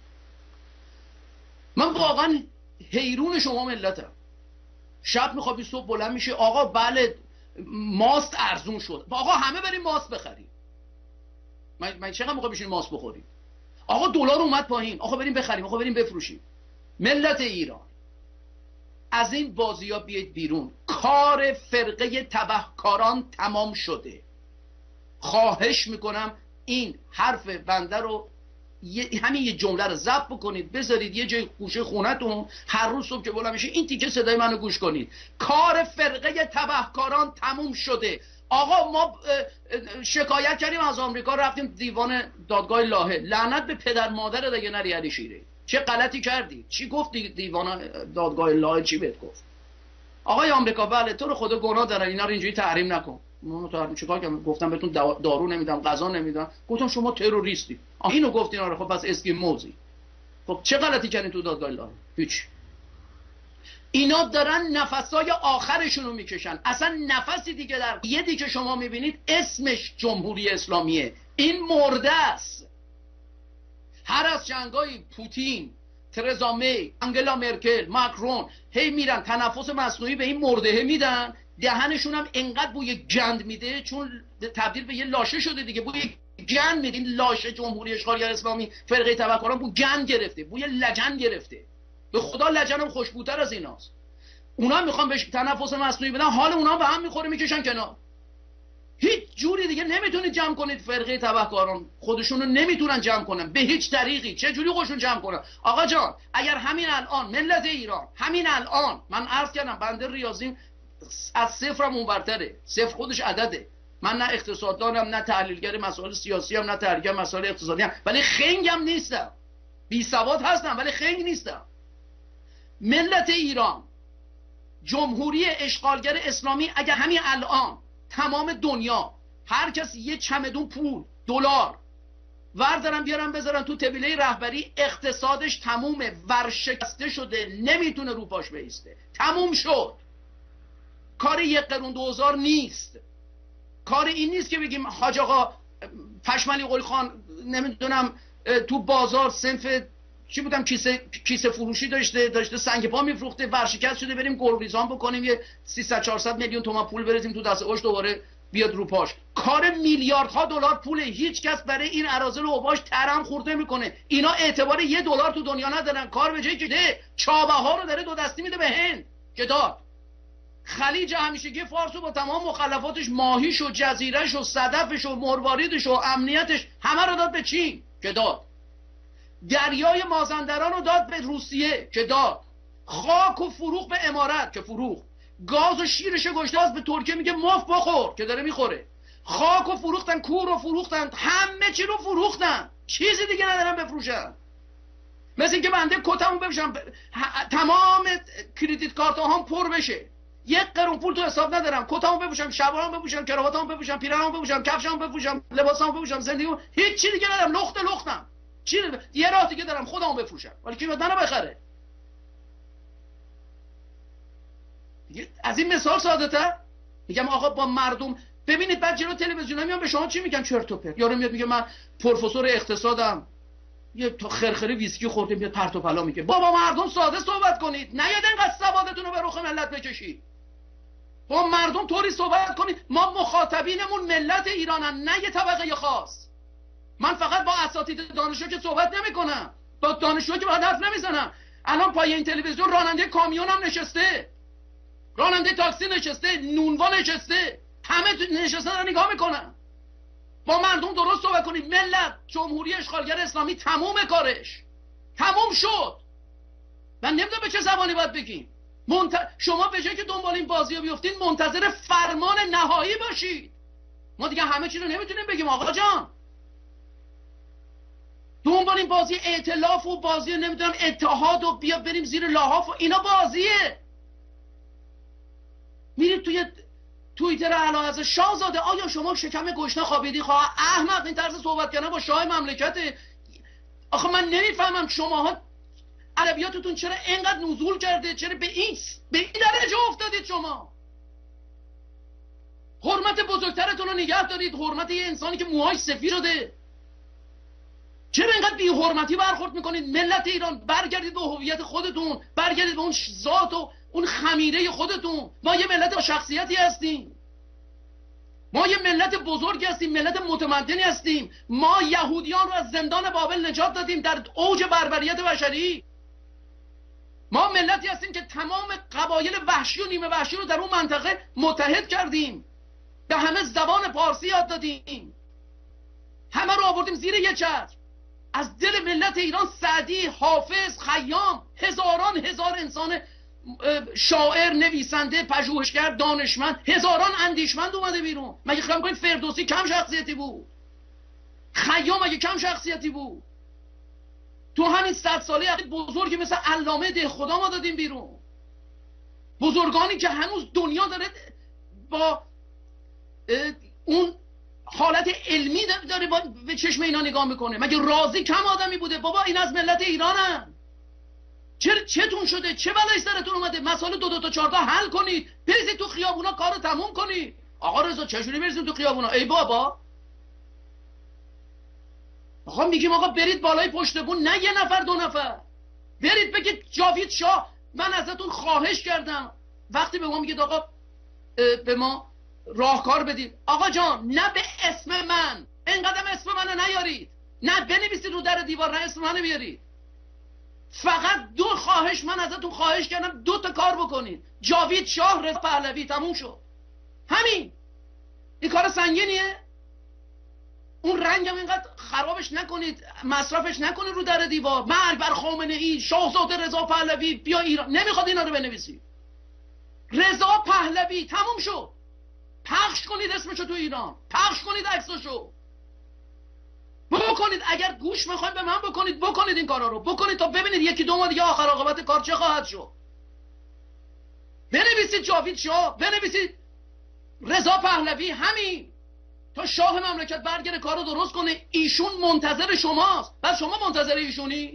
من واقعا حیرون شما ملتم. شب میخوابی صبح بلند میشه، آقا بله ماست ارزون شد، آقا همه بریم ماست بخریم. من چقدر موقع بشین ماست بخوریم؟ آقا دلار اومد پایین، آقا بریم بخریم، آقا بریم بفروشیم. ملت ایران از این بازی‌ها بیاید بیرون. کار فرقه تبهکاران تمام شده. خواهش میکنم این حرف بنده رو همین یه جمله رو ضبط بکنید، بذارید یه جای گوشه خونتون، هر روز صبح که بلند میشه این تیکه صدای منو گوش کنید. کار فرقه تبهکاران تموم شده. آقا ما شکایت کردیم از آمریکا، رفتیم دیوان دادگاه لاهه. لعنت به پدر مادر دیگه نری علی شیره، چه غلطی کردی؟ چی گفت دیوان دادگاه لاهه؟ چی بهت گفت؟ آقای آمریکا بله تو رو خدا گناه دارن، اینا رو اینجوری تحریم نکن. من تو چیکار کردم؟ گفتم بهتون دارو نمیدم، غذا نمیدم، گفتم شما تروریستی. اینو گفتین؟ آره. خب پس اسکی موزی. خب چه غلطی کردین تو دادگاه لاهه؟ هیچ. اینا دارن نفسای آخرشون رو میکشن. اصلا نفسی دیگه در یدی که شما میبینید اسمش جمهوری اسلامیه، این مرده است. هر از جنگای پوتین، ترزا می، انگلا مرکل، ماکرون هی میرن تنفس مصنوعی به این مرده میدن، دهنشون هم انقدر بوی گند میده چون تبدیل به یه لاشه شده دیگه، بوی گند میده. این لاشه جمهوری اشغالگر اسلامی فرقه تبهکاران بوی گند گرفته، بوی لجن گرفته. به خدا لجنم خوشبوتر از ایناست. اونا میخوان بهش تنفس مصنوعی بدن، حال اونا به هم میخوره، میکشن کنار. هیچ جوری دیگه نمیتونید جمع کنید. فرقه تبهکاران خودشونو نمیتونن جمع کنن به هیچ طریقی. چه جوری خودشون جمع کنن؟ آقا جان اگر همین الان ملت ایران، همین الان من عرض کردم بنده ریاضیم از صفرم اونورتره، صفر خودش عدده. من نه اقتصاددانم، نه تحلیلگر مسائل سیاسی ام، نه تحلیلگر مسائل اقتصادی ام، ولی خنگم نیستم. بی سواد هستم ولی خنگ نیستم. ملت ایران، جمهوری اشغالگر اسلامی، اگر همین الان تمام دنیا هر کسی یه چمدون پول دلار وردارن بیارن بذارن تو طویله رهبری، اقتصادش تمومه، ورشکسته شده، نمیتونه رو پاش بایسته، تموم شد. کار 1 قرون 2000 نیست. کار این نیست که بگیم حاج آقا پشملی قلی خان نمیدونم تو بازار صنف چی بودم کیسه فروشی داشته سنگ پا میفروخته، ورشکست شده، بریم گلریزان بکنیم یه 300-400 میلیون تومان پول بریزیم تو دست اوش، دوباره بیاد رو پاش. کار میلیاردها دلار پوله، هیچ کس برای این اراذل اوباش ترم خورده میکنه. اینا اعتبار $1 تو دنیا ندارن. کار به جایی که ده چابهار رو داره 2 دستی میده به هند که داد. خلیج همیشگی فارس رو با تمام مخلفاتش، ماهیش و جزیرهش و صدفش و مرواریدش و امنیتش، همه رو داد به چین که داد. دریای مازندران رو داد به روسیه که داد. خاک و فروخ به امارات که فروخت. گاز و شیرش گشتاز به ترکیه میگه مفت بخور که داره میخوره. خاک و فروختن، کور رو فروختن، همه چی رو فروختن، چیزی دیگه ندارن بفروشن. مثل اینکه بنده کتمو بپوشم، تمام کریدیت کارت هام پر بشه، 1 قرون پول تو حساب ندارم، کتمو بپوشم، شلوارمو بپوشم، کراواتمو بپوشم، پیرهنمو بپوشم، کفشمو بپوشم، لباسمو بپوشم، زندگیمو، هیچ چیزی دیگه ندارم، لختم. یه راه دیگه دارم، خودمو بفروشم، ولی کی منو بخره؟ از این مثال ساده تر میگم آقا با مردم. ببینید بعد جلو تلویزیونا میان به شما چی میگن؟ چرت و پرت. یارو میاد میگه من پروفسور اقتصادم، یه تا خرخره ویسکی خورده میاد پرت و پلا میگه. با مردم ساده صحبت کنید، نیاد اینقدر سوادتون رو به رخ ملت بکشید. با مردم طوری صحبت کنید. ما مخاطبینمون ملت ایرانن، نه یه طبقه خاص. من فقط با اساتید دانشجو که صحبت نمیکنم، با دانشجو که باهاش حرف نمیزنم. الان پای این تلویزیون راننده کامیونم نشسته، راننده تاکسی نشسته، نونوا نشسته، همه نشستن دارن نگاه میکنن. با مردم درست صحبت کنید. ملت، جمهوری اشغالگر اسلامی تموم کارش تموم شد. من نمیدونم به چه زبانی باید بگیم. شما به جای که دنبال این بازی ها بیفتین، منتظر فرمان نهایی باشید. ما دیگه همه چی رو نمیتونیم بگیم آقا جان. دنبال این بازی ائتلاف و بازی نمیدونم اتحاد و بیا بریم زیر لحاف و اینا بازیه. میرید توی توییتر اعلیحضرت شاهزاده آیا شما شکم گشنه خوابیدی؟ خواه احمق، این طرز صحبت کردن با شاه مملکته. آخه من نمیفهمم شماها ادبیاتتون چرا اینقدر نزول کرده؟ چرا به این درجه افتادید شما؟ حرمت بزرگترتون رو نگه دارید، حرمت یه انسانی که موهاش سفیده. چرا اینقدر بی حرمتی برخورد میکنید؟ ملت ایران، برگردید به هویت خودتون، برگردید به اون ذات و اون خمیره خودتون. ما یه ملت با شخصیتی هستیم، ما یه ملت بزرگی هستیم، ملت متمدنی هستیم. ما یهودیان رو از زندان بابل نجات دادیم در اوج بربریت بشری. ما ملتی هستیم که تمام قبایل وحشی و نیمه وحشی رو در اون منطقه متحد کردیم، به همه زبان پارسی یاد دادیم، همه رو آوردیم زیر یه چتر. از دل ملت ایران سعدی، حافظ، خیام، هزار انسان شاعر، نویسنده، پژوهشگر، دانشمند، هزاران اندیشمند اومده بیرون. مگه خیال می‌کنید فردوسی کم شخصیتی بود؟ خیام مگه کم شخصیتی بود؟ تو همین 100 ساله بزرگی مثل علامه دهخدا ما دادیم بیرون. بزرگانی که هنوز دنیا داره با اون حالت علمی داره به چشم اینا نگاه میکنه. مگه رازی کم آدمی بوده؟ بابا این از ملت ایرانن. چتون شده؟ چه بلایی سرتون اومده؟ مسائل 2 تا 4 تا حل کنید، بریزید تو خیابونا کارو تموم کنید. آقا رضا چجوری بریزیم تو خیابونا؟ ای بابا، آقا میگیم آقا برید بالای پشت بون، نه 1 نفر 2 نفر. برید بگید جاوید شاه من ازتون خواهش کردم، وقتی به ما میگید آقا به ما راهکار بدید. آقا جان نه به اسم من، اینقدر اسم منو نیارید، نه بنویسید رو در دیوار، نه اسم منو بیارید. فقط 2 خواهش من ازتون خواهش کردم، 2 تا کار بکنید. جاوید شاه، رضا پهلوی، تموم شد. همین. این کار سنگینیه؟ اون رنگم اینقدر خرابش نکنید، مصرفش نکنید رو در دیوار. مرگ بر خامنه ای، شاهزاده رضا پهلوی بیا ایران. نمیخواد اینا رو بنویسید. رضا پهلوی تموم شد. پخش کنید اسمشو تو ایران، پخش کنید عکسشو، بکنید. اگر گوش میخواید به من بکنید این کارا رو بکنید تا ببینید 1-2 ماه دیگه آخر عاقبت کار چه خواهد شد. بنویسید جاوید شاه، بنویسید رضا پهلوی، همین تا شاه مملکت برگره کارو درست کنه. ایشون منتظر شماست، بعد شما منتظر ایشونی.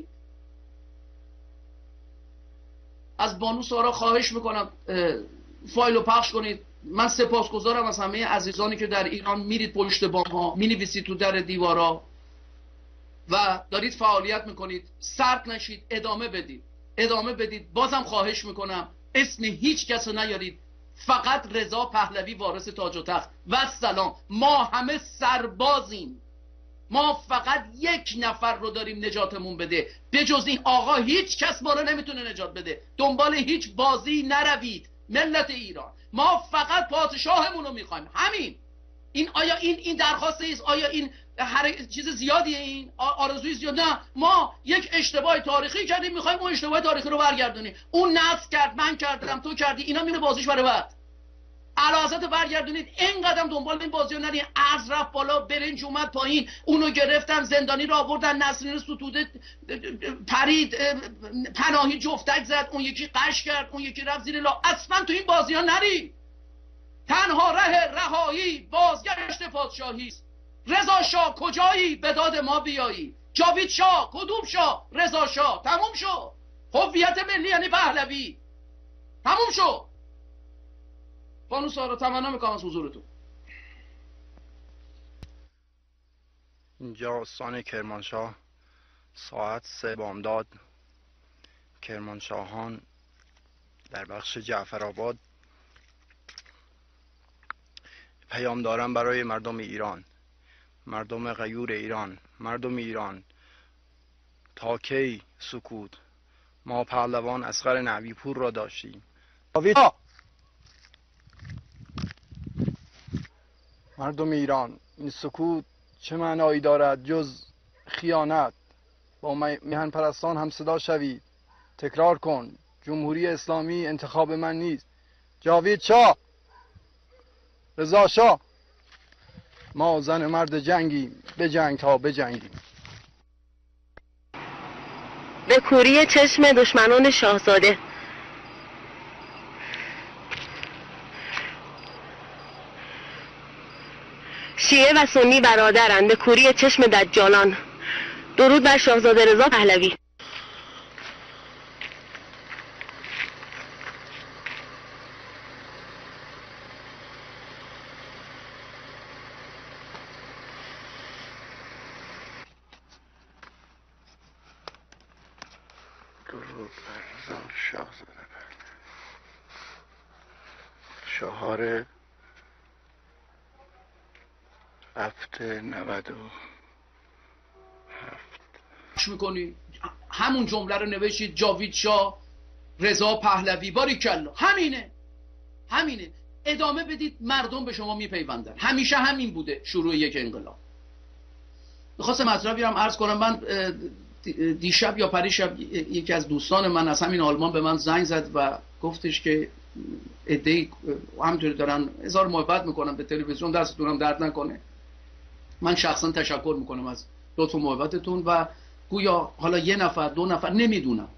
از بانو سارا خواهش میکنم فایلو پخش کنید. من سپاسگزارم از همه عزیزانی که در ایران میرید پشت بام ها، مینویسید تو در دیوارا و دارید فعالیت میکنید. سرد نشید، ادامه بدید. بازم خواهش میکنم اسم هیچ کس رو نیارید، فقط رضا پهلوی وارث تاج و تخت و سلام. ما همه سربازیم، ما فقط یک نفر رو داریم نجاتمون بده، به جز این آقا هیچ کس ما رو نمیتونه نجات بده. دنبال هیچ بازی نروید ملت ایران، ما فقط پادشاهمون رو میخوایم. همین. این آیا این درخواست است؟ آیا این چیز زیادیه؟ این آرزوی زیاد؟ نه، ما یک اشتباه تاریخی کردیم، میخوایم اون اشتباه تاریخی رو برگردونیم. اون نسل کرد، من کردم، تو کردی، اینا میره بازیش برای بعد. علازت برگردونید. این قدم دنبال این بازی رو نرین. ارز رفت بالا، برنج اومد پایین، اونو گرفتن، زندانی رو آوردن، نسرین ستوده پرید، پناهی جفتک زد، اون یکی قش کرد، اون یکی رفت زیر لا. اصلا تو این بازی ها نرین. تنها ره رهایی بازگشت پادشاهی است. رضا شاه کجایی؟ به داد ما بیایی. جاوید شاه کدوم شاه؟ رضا شاه. تموم شو. هویت ملی یعنی پهلوی. تموم شو. خانم سارا تمنا میکنم از حضورتون. اینجا استان کرمانشاه، ساعت 3 بامداد. کرمانشاهان در بخش جعفرآباد پیام دارم برای مردم ایران، مردم غیور ایران، مردم ایران. تا کی سکوت؟ ما پهلوان اصغر نوی پور را داشتیم. مردم ایران، این سکوت چه معنایی دارد جز خیانت؟ با میهن پرستان هم صدا شوید. تکرار کن جمهوری اسلامی انتخاب من نیست. جاوید شاه، رضا شاه، ما زن مرد جنگیم، بجنگ تا بجنگیم. به کوری چشم دشمنان شاهزاده. شیعه و سنی برادرند، به کوری چشم دجالان. درود بر شاهزاده رضا پهلوی. درود بر رضا شاهزاده پهلوی. شعار 797 میکنی همون جمله رو نوشید. جاوید شاه، رضا پهلوی. باریکلا. همینه. ادامه بدید، مردم به شما میپیوندن. همیشه همین بوده شروع یک انقلاب. میخواستم مطلبی رو هم عرض کنم. من دیشب یا پریشب یکی از دوستان من از همین آلمان به من زنگ زد و گفتش که عده‌ای همینطوری دارن هزار محبت میکنن به تلویزیون، دستتونم درد نکنه. من شخصا تشکر میکنم از لطف و محبتتون و گویا حالا یه نفر دو نفر نمیدونم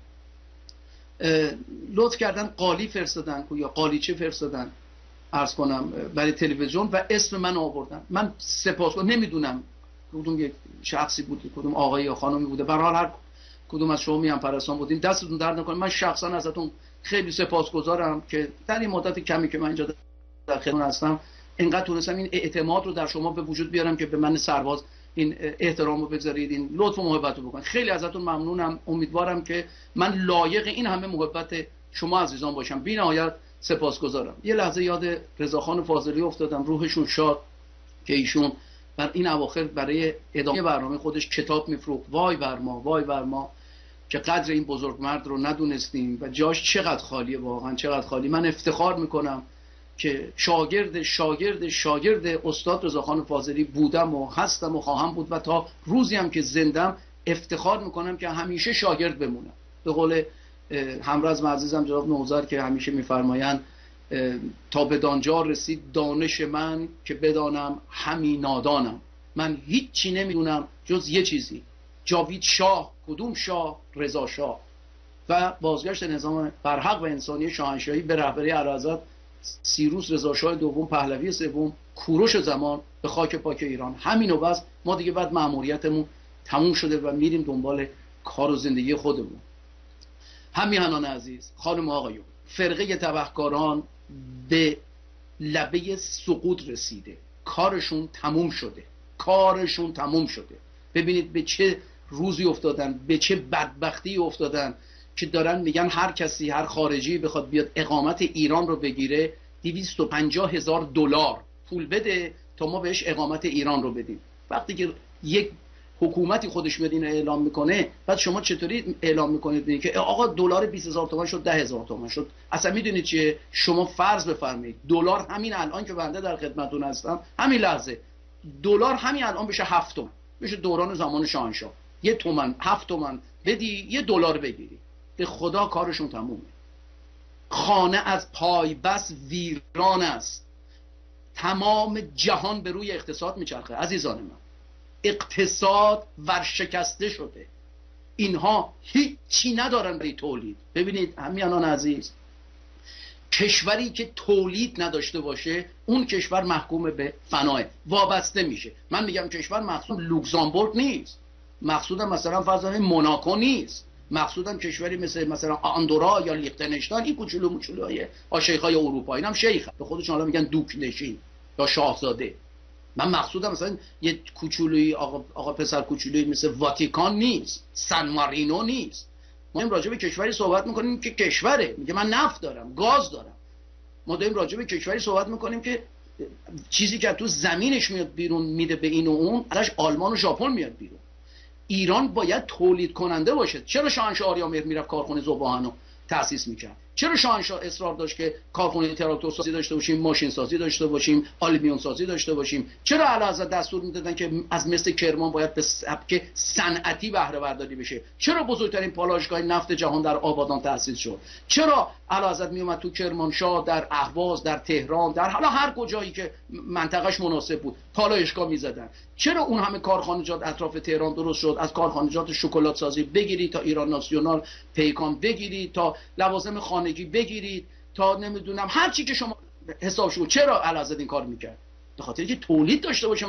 لطف کردن قالی فرستادن، گویا قالیچه فرستادن عرض کنم برای تلویزیون و اسم من آوردن. من سپاسگزارم، نمیدونم کدوم یک شخصی بود، کدوم آقایی یا خانمی بوده. به هر حال هر کدوم از شما میان پرستان بودین، دستتون درد نکنه. من شخصا ازتون خیلی سپاسگزارم که در این مدت کمی که من اینجا در خدمت هستم اینقدر تونستم این اعتماد رو در شما به وجود بیارم که به من سرباز این احترام رو بذارید، این لطف و محبت رو بکنید. خیلی ازتون ممنونم. امیدوارم که من لایق این همه محبت شما عزیزان باشم. بی‌نهایت سپاسگزارم. یه لحظه یاد رضاخان فاضلی افتادم، روحشون شاد، که ایشون بر این اواخر برای ادامه برنامه خودش کتاب میفروخت. وای بر ما که قدر این بزرگمرد رو ندونستیم و جاش چقدر خالیه، واقعا چقدر خالی. من افتخار میکنم که شاگرد استاد رضاخان فاضلی بودم و هستم و خواهم بود و تا روزی هم که زندم افتخار میکنم که همیشه شاگرد بمونم. به قول همرزم عزیزم جناب نوذر که همیشه میفرمایند تا بدانجا رسید دانش من که بدانم همی نادانم. من هیچی نمیدونم جز یه چیزی، جاوید شاه. کدوم شاه؟ رضا شاه. و بازگشت نظام برحق و انسانی شاهنشاهی به رهبری اعلیحضرت سیروس رضا شاه دوم پهلوی سوم، کوروش زمان، به خاک پاک ایران. همینو بس. ما دیگه بعد مأموریتمون تموم شده و میریم دنبال کار و زندگی خودمون. همیهنان عزیز، خانم آقایون، فرقه تبهکاران به لبه سقوط رسیده. کارشون تموم شده. ببینید به چه روزی افتادن، به چه بدبختی افتادن که دارن میگن هر کسی، هر خارجی بخواد بیاد اقامت ایران رو بگیره 250,000 دلار پول بده تا ما بهش اقامت ایران رو بدیم. وقتی که یک حکومتی خودش میاد اینو اعلام میکنه، بعد شما چطوری اعلام میکنید که آقا دلار 20,000 تومان شد 10,000 تومان شد؟ اصلا میدونید چیه؟ شما فرض بفرمایید دلار همین الان که بنده در خدمتتون هستم همین لحظه دلار همین الان بشه 7 تومن، بشه دوران زمان شاهنشاه 1 تومن 7 تومن بدی 1 دلار بگیری، به خدا کارشون تمومه. خانه از پای بس ویران است، تمام جهان به روی اقتصاد میچرخه. عزیزان من، اقتصاد ورشکسته شده، اینها هیچی ندارن برای تولید. ببینید همیانان عزیز، کشوری که تولید نداشته باشه اون کشور محکوم به فناه، وابسته میشه. من میگم کشور مقصود لوکزامبورگ نیست، مقصودم مثلا فرضاً موناکو نیست، مقصودم کشوری مثلا آندورا یا لیختنشتاین، این کوچولو موچولوهای شیخای اروپایی هم شیخ به خودشون حالا میگن دوک نشین یا شاهزاده. من مقصودم مثلا یه کوچولوی آقا پسر کوچولوی مثل واتیکان نیست، سن مارینو نیست. ما داریم راجع به کشوری صحبت میکنیم که کشوره، میگه من نفت دارم، گاز دارم. ما داریم راجع به کشوری صحبت میکنیم که چیزی که تو زمینش میاد بیرون میده به این و اون، ازش آلمان و ژاپن میاد بیرون. ایران باید تولید کننده باشه. چرا شاهنشاه آریامهر میرفت کارخونه ذوب‌آهن تأسیس میکرد؟ چرا شاهنشاه اصرار داشت که کارخونه تراکتور سازی داشته باشیم، ماشین سازی داشته باشیم، آلومینیوم سازی داشته باشیم؟ چرا اعلیحضرت دستور میدادن که از مثل کرمان باید به سبک صنعتی بهره برداری بشه؟ چرا بزرگترین پالایشگاه نفت جهان در آبادان تأسیس شد؟ چرا اعلیحضرت میومد تو کرمانشاه، در اهواز، در تهران، در حالا هر کجایی که منطقهش مناسب بود پالایشگاه میزدن؟ چرا اون همه کارخانجات اطراف تهران درست شد؟ از کارخانجات شکلات سازی بگیری تا ایران ناسیونال پیکان بگیری تا لوازم خانگی بگیرید تا نمیدونم هر چی که شما حساب شد. چرا اعلیحضرت این کار میکرد؟ به خاطر که تولید داشته باشه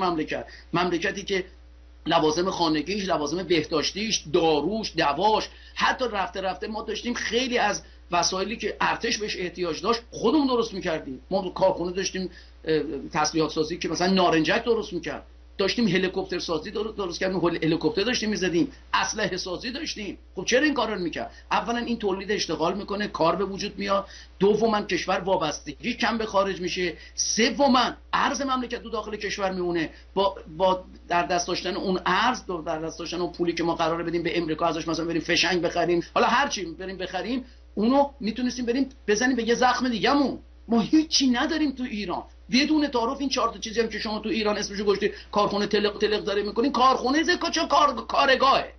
مملکتی که لوازم خانگیش، لوازم بهداشتیش، داروش، دواش، حتی رفته رفته ما داشتیم خیلی از وسایلی که ارتش بهش احتیاج داشت خودمون درست میکردیم. ما کارخونه داشتیم تسلیحات سازی که مثلا نارنجک درست میکرد، داشتیم هلیکوپتر سازی درست کردیم، هلیکوپتر داشتیم میزدیم، اسلحه سازی داشتیم. خب چرا این کارا رو میکرد؟ اولا این تولید اشتغال میکنه، کار به وجود میاد. دوما کشور وابستگی کم به خارج میشه. سوما ارز مملکت تو داخل کشور میمونه. با در دست داشتن اون ارز، در دست داشتن اون پولی که ما قراره بدیم به امریکا، ازش مثلا بریم فشنگ بخریم، حالا هر چی بریم بخریم، اونو میتونستیم بریم بزنیم به یه زخم دیگه‌مون. ما هیچی نداریم تو ایران. بدون تعارف این 4 تا چیزی هم که شما تو ایران اسمشو گذاشتید کارخونه تلق داره میکنین، کارخونه چه کارگاهه.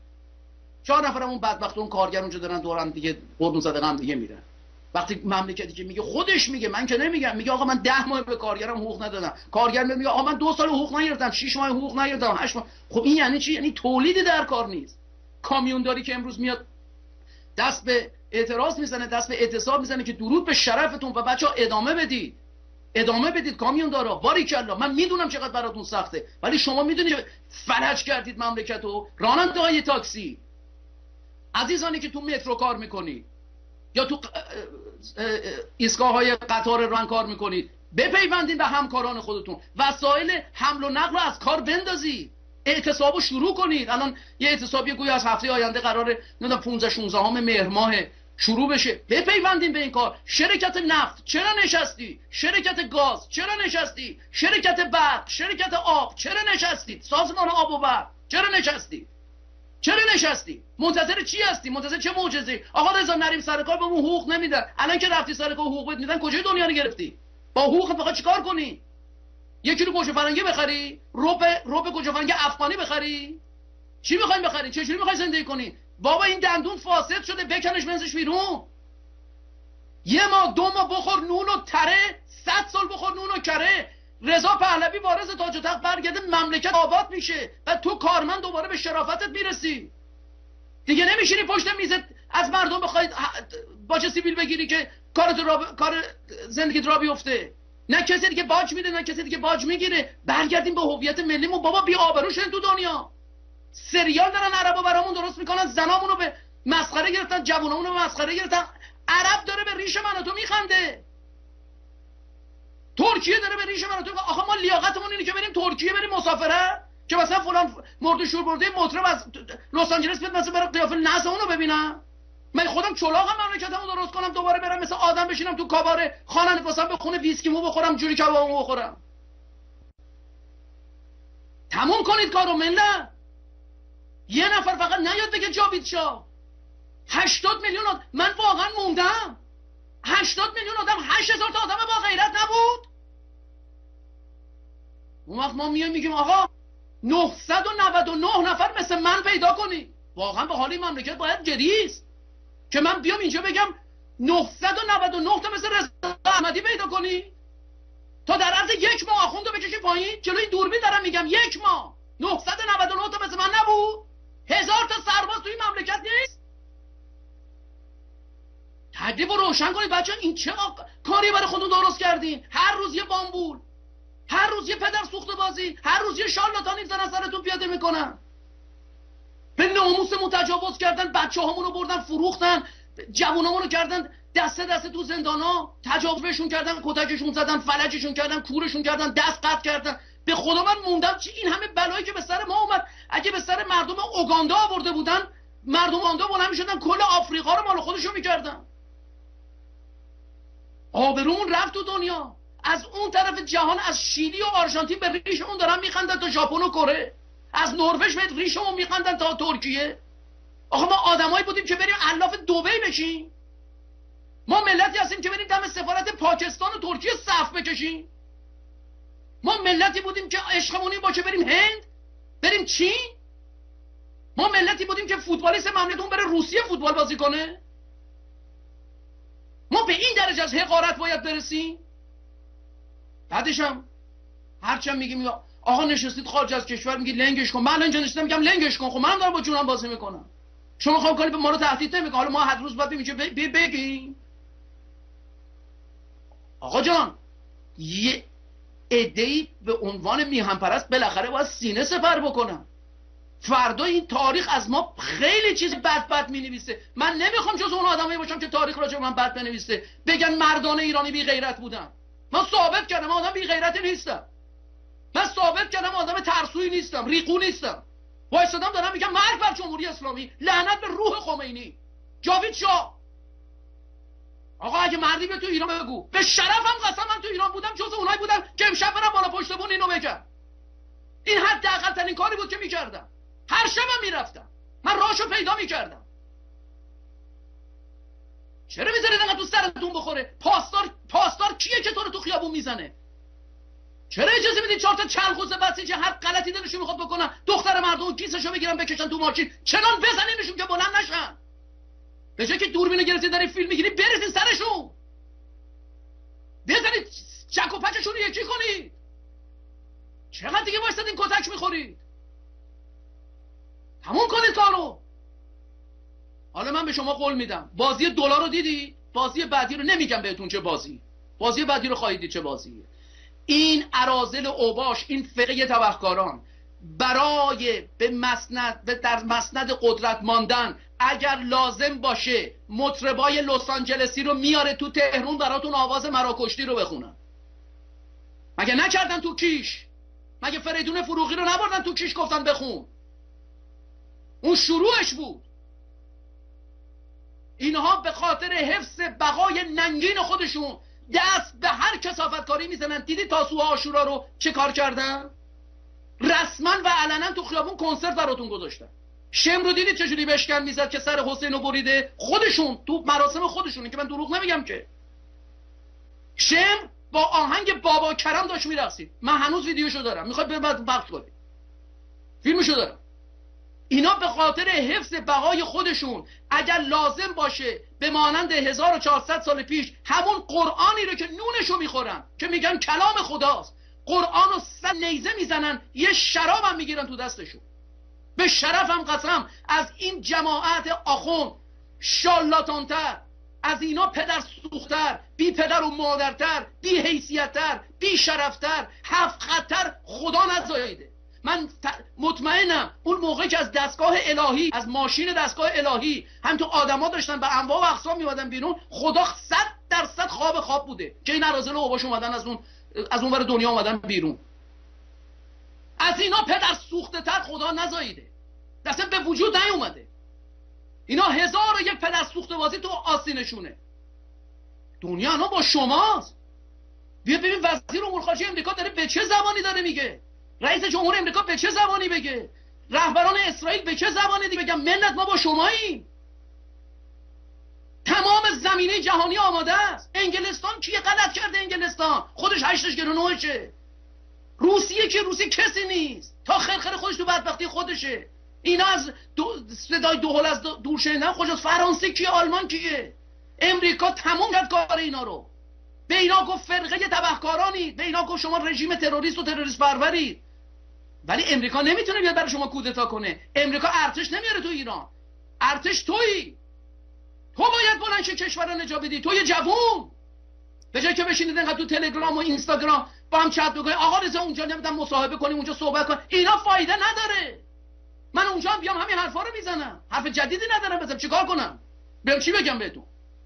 4 نفرمون بدبخت اون کارگر اونجا دارن دوران دیگه قربون زده غم دیگه میرن. وقتی مملکتی که میگه، خودش میگه، من که نمیگم، میگه آقا من 10 ماه به کارگرم حقوق ندادم، کارگر میگه آقا من 2 سال حقوق نگرفتم، 6 ماه حقوق نگرفتم، 8 ماه. خب این یعنی چی؟ یعنی تولید در کار نیست. کامیونداری که امروز میاد دست به اعتراض میزنه، دست به اعتصاب میزنه که درود به شرفتون و بچه‌ها ادامه بدید کامیوندارا، باریکلا. من میدونم چقدر براتون سخته، ولی شما میدونید فلج کردید مملکتو. راننده‌های تاکسی، عزیزانی که تو مترو کار میکنید یا تو ایستگاه‌های قطار ران کار میکنید، بپیوندید به همکاران خودتون، وسایل حمل و نقل رو از کار بندازید، اعتصابو شروع کنید. الان یه اعتصابی گویا از هفته آینده قراره 15-16 مهر ماه شروع بشه. بپیوندیم به این کار. شرکت نفت چرا نشستی؟ شرکت گاز چرا نشستی؟ شرکت برق، شرکت آب چرا نشستید؟ سازمان آب و برق چرا نشستی؟ منتظر چی هستی؟ منتظر چه معجزه‌ای؟ آقا رضا نریم سر کار، بهمون حقوق نمیدن. الان که رفتی سر کار حقوق میدن، کجای دنیا رو گرفتی؟ با حقوق فقط چیکار کنی؟ 1 کیلو گوجه فرنگی بخری؟ رب گوجه فرنگی افغانی بخری؟ چی می‌خواید بخری؟ چجوری می‌خوای زندگی کنی؟ بابا این دندون فاسد شده، بکنش بنزش بیرون. 1 ماه 2 ماه بخور نون و تره، 100 سال بخور نون و کره. رضا پهلوی وارث تاج و تخت برگرده، مملکت آباد میشه و تو کارمند دوباره به شرافتت میرسی. دیگه نمیشینی پشت میزت از مردم بخواید باج سیبیل بگیری که کار زندگیت را بیفته. نه کسی دیگه باج میده، نه کسی دیگه باج میگیره. برگردیم به هویت ملیمون. بابا بی آبرو شدن تو دنیا. سریال دارن عربا برامون درست میکنن، زنامونو به مسخره گرفتن، جوونامونو به مسخره گرفتن. عرب داره به ریش من و تو میخنده، ترکیه داره به ریش من و تو. آخه ما لیاقتمون اینه که بریم ترکیه، بریم مسافره، که مثلا فلان مرد شور برده مطرب از لس آنجلس بیاد مثلا برای قیافه ناز اونو ببینم؟ من خودم چلاقم مملکتمو درست کنم دوباره برم مثل آدم بشینم تو کاباره خانه نفسم به خونه ویسکیمو بخورم جوری کبابمو بخورم؟ تموم کنید کارو ملت. یه نفر فقط نیاد بگه جاوید شاه. 80 میلیون آدم. من واقعا موندم 80 میلیون آدم 8000 تا آدم با غیرت نبود. اون وقت ما میگیم آقا 999 نفر مثل من پیدا کنی. واقعا به حال این مملکت باید جدیست که من بیام اینجا بگم 999 تا مثل رضا احمدی پیدا کنی تا در عرض یک ماه آخوندو بکشی پایین. جلوی دوربین دارم میگم یک ماه 999 تا مثل من نبود. 1000 تا سرباز توی مملکت نیست. تکلیف رو روشن کنید بچه. این چه کاری برای خودتون درست کردین؟ هر روز یه بامبول، هر روز یه پدر سوخته بازی، هر روز یه شارلاتانی میزنن سرتون پیاده میکنن. به ناموسمون تجاوز کردن، بچه هامونو بردن فروختن، جوونامونو کردن دسته دسته تو زندانا، تجاوزشون کردن، کتکشون زدن، فلجشون کردن، کورشون کردن، دست قطع کردن. به خدا من موندم چی این همه بلایی که به سر ما اومد. اگه به سر مردم اوگاندا آورده بودن، مردم اوگاندا بلند میشدن کل آفریقا رو مال خودشون میکردن. آبرومون رفت تو دنیا. از اون طرف جهان، از شیلی و آرژانتین به ریشمون دارن میخندن تا ژاپن و کره، از نروژ به ریشمون میخندن تا ترکیه. آخه ما آدمایی بودیم که بریم الاف دبی بشیم؟ ما ملتی هستیم که بریم دم سفارت پاکستان و ترکیه صف بکشیم؟ ما ملتی بودیم که عشقمون این باشه بریم هند، بریم چین؟ ما ملتی بودیم که فوتبالیست مملکتمون بره روسیه فوتبال بازی کنه؟ ما به این درجه از حقارت باید برسیم؟ بعدش هم هرچند میگیم آقا نشستید خارج از کشور میگی لنگش کن، من اینجا نشستم میگم لنگش کن. خب منم دارم با جونم بازی میکنم. شما خواهم کنید به ما رو تهدید نمیکنه. حالا ما هر روز باید اینجا بگیم آقا جان یه عده‌ای به عنوان میهن پرست بالاخره باید سینه سپر بکنن. فردا این تاریخ از ما خیلی چیز بد مینویسه. من نمیخوام جز اون آدمایی باشم که تاریخ راجع به من بد بنویسه، بگن مردان ایرانی بی غیرت بودن. من ثابت کردم من آدم بی غیرتی نیستم. من ثابت کردم آدم ترسویی نیستم، ریقو نیستم. وایسادم دارم میگم مرگ بر جمهوری اسلامی، لعنت به روح خمینی. جاوید شاه آقا اگه مردی به تو ایران بگو. به شرفم قسم من تو ایران بودم جز اونایی بودم که امشب برم بالا پشت بون اینو بگم. این حداقل ترین کاری بود که میکردم. هر شبم میرفتم، من راهشو پیدا میکردم. چرا میذارید انقدر تو سرتون بخوره؟ پاسدار کیه که تو رو تو خیابون میزنه؟ چرا اجازه میدید 4 تا چلخوزه بسیج هر غلطی دلشون میخواد بکنن دختر مردم کیسشو بگیرن بکشن تو ماشین چنان بزنینشون که بلند نشن؟ به جای که دوربینو گرفتی داری فیلم میگیری بریزین سرشون، بزنید چک و پچشون رو یکی کنید. چقدر دیگه وایسادین کتک میخورید؟ تموم کنید کارو. حالا من به شما قول میدم بازی دلار رو دیدی؟ بازی بعدی رو نمیگم بهتون چه بازی بعدی رو خواهید دید چه بازیه. این اراذل اوباش، این فقه تبهکاران برای در مسند قدرت ماندن اگر لازم باشه مطربای لس آنجلسی رو میاره تو تهران براتون آواز مراکشتی رو بخونن. مگه نکردن تو کیش؟ مگه فریدون فروغی رو نبردن تو کیش گفتن بخون؟ اون شروعش بود. اینها به خاطر حفظ بقای ننگین خودشون دست به هر کثافتکاری میزنن. دیدی تاسوعا عاشورا رو چه کار کردن؟ رسما و علنا تو خیابون کنسرت براتون گذاشتن. شم رو دیدید چجوری بشکن میزد که سر حسین رو بریده؟ خودشون تو مراسم خودشونه که من دروغ نمیگم که. شم با آهنگ بابا کرم داشت میرقصید. من هنوز ویدیوشو دارم، میخواد بعد وقت کنید فیلمشو دارم. اینا به خاطر حفظ بقای خودشون اگر لازم باشه به مانند 1400 سال پیش همون قرآنی رو که نونشو میخورن که میگن کلام خداست، قرآن رو نیزه میزنن، یه شراب هم میگیرن تو دستشون. به شرفم قسم از این جماعت آخوند شالاتانتر، از اینا پدر سوختر، بی پدر و مادرتر، بی حیثیتتر، بی شرفتر، هفت خطر خدا نزایده. من مطمئنم اون موقعی که از دستگاه الهی، از ماشین دستگاه الهی هم تو آدما داشتن به انواع و اقسام میومدن بیرون، خدا 100% خواب بوده که این اراذل اوباش اومدن از اون ور دنیا اومدن بیرون. از اینا پدر سوخته تر خدا نزاییده، اصلا به وجود نیومده. اینا 1001 پدر سوخته بازی تو آستینشونه. دنیا الان با شماست. بیا ببین وزیر امور خارجه امریکا داره به چه زبانی داره میگه، رئیس جمهور امریکا به چه زبانی بگه، رهبران اسرائیل به چه زبانی دیگه بگن ملت ما با شماییم. تمام زمینه جهانی آماده است. انگلستان کیه غلط کرده؟ انگلستان خودش 8 گرونوشه. روسیه که روسیه کسی نیست، تا خرخره خودش تو بدبختی خودشه. اینا از صدای دهل از دور شنیدن خودش. فرانسه کیه؟ آلمان کیه؟ امریکا تموم کرد کار اینا رو. به اینا گفت فرقه تبهکارانید، به اینا گفت شما رژیم تروریست و تروریست پرورید. ولی امریکا نمیتونه بیاد برای شما کودتا کنه. امریکا ارتش نمیاره تو ایران. ارتش تویی. تو باید بلند شه کشور رو نجات بدی. تو یه جوون، به جای که بشینید انقدر تو تلگرام و اینستاگرام با هم چت بکنید، آقا رضا اونجا نمیدونم مصاحبه کنیم، اونجا صحبت کنیم، اینا فایده نداره. من اونجا هم بیام همین حرفا رو میزنم، حرف جدیدی ندارم بزنم. چیکار کنم؟ بیام چی بگم بهتون؟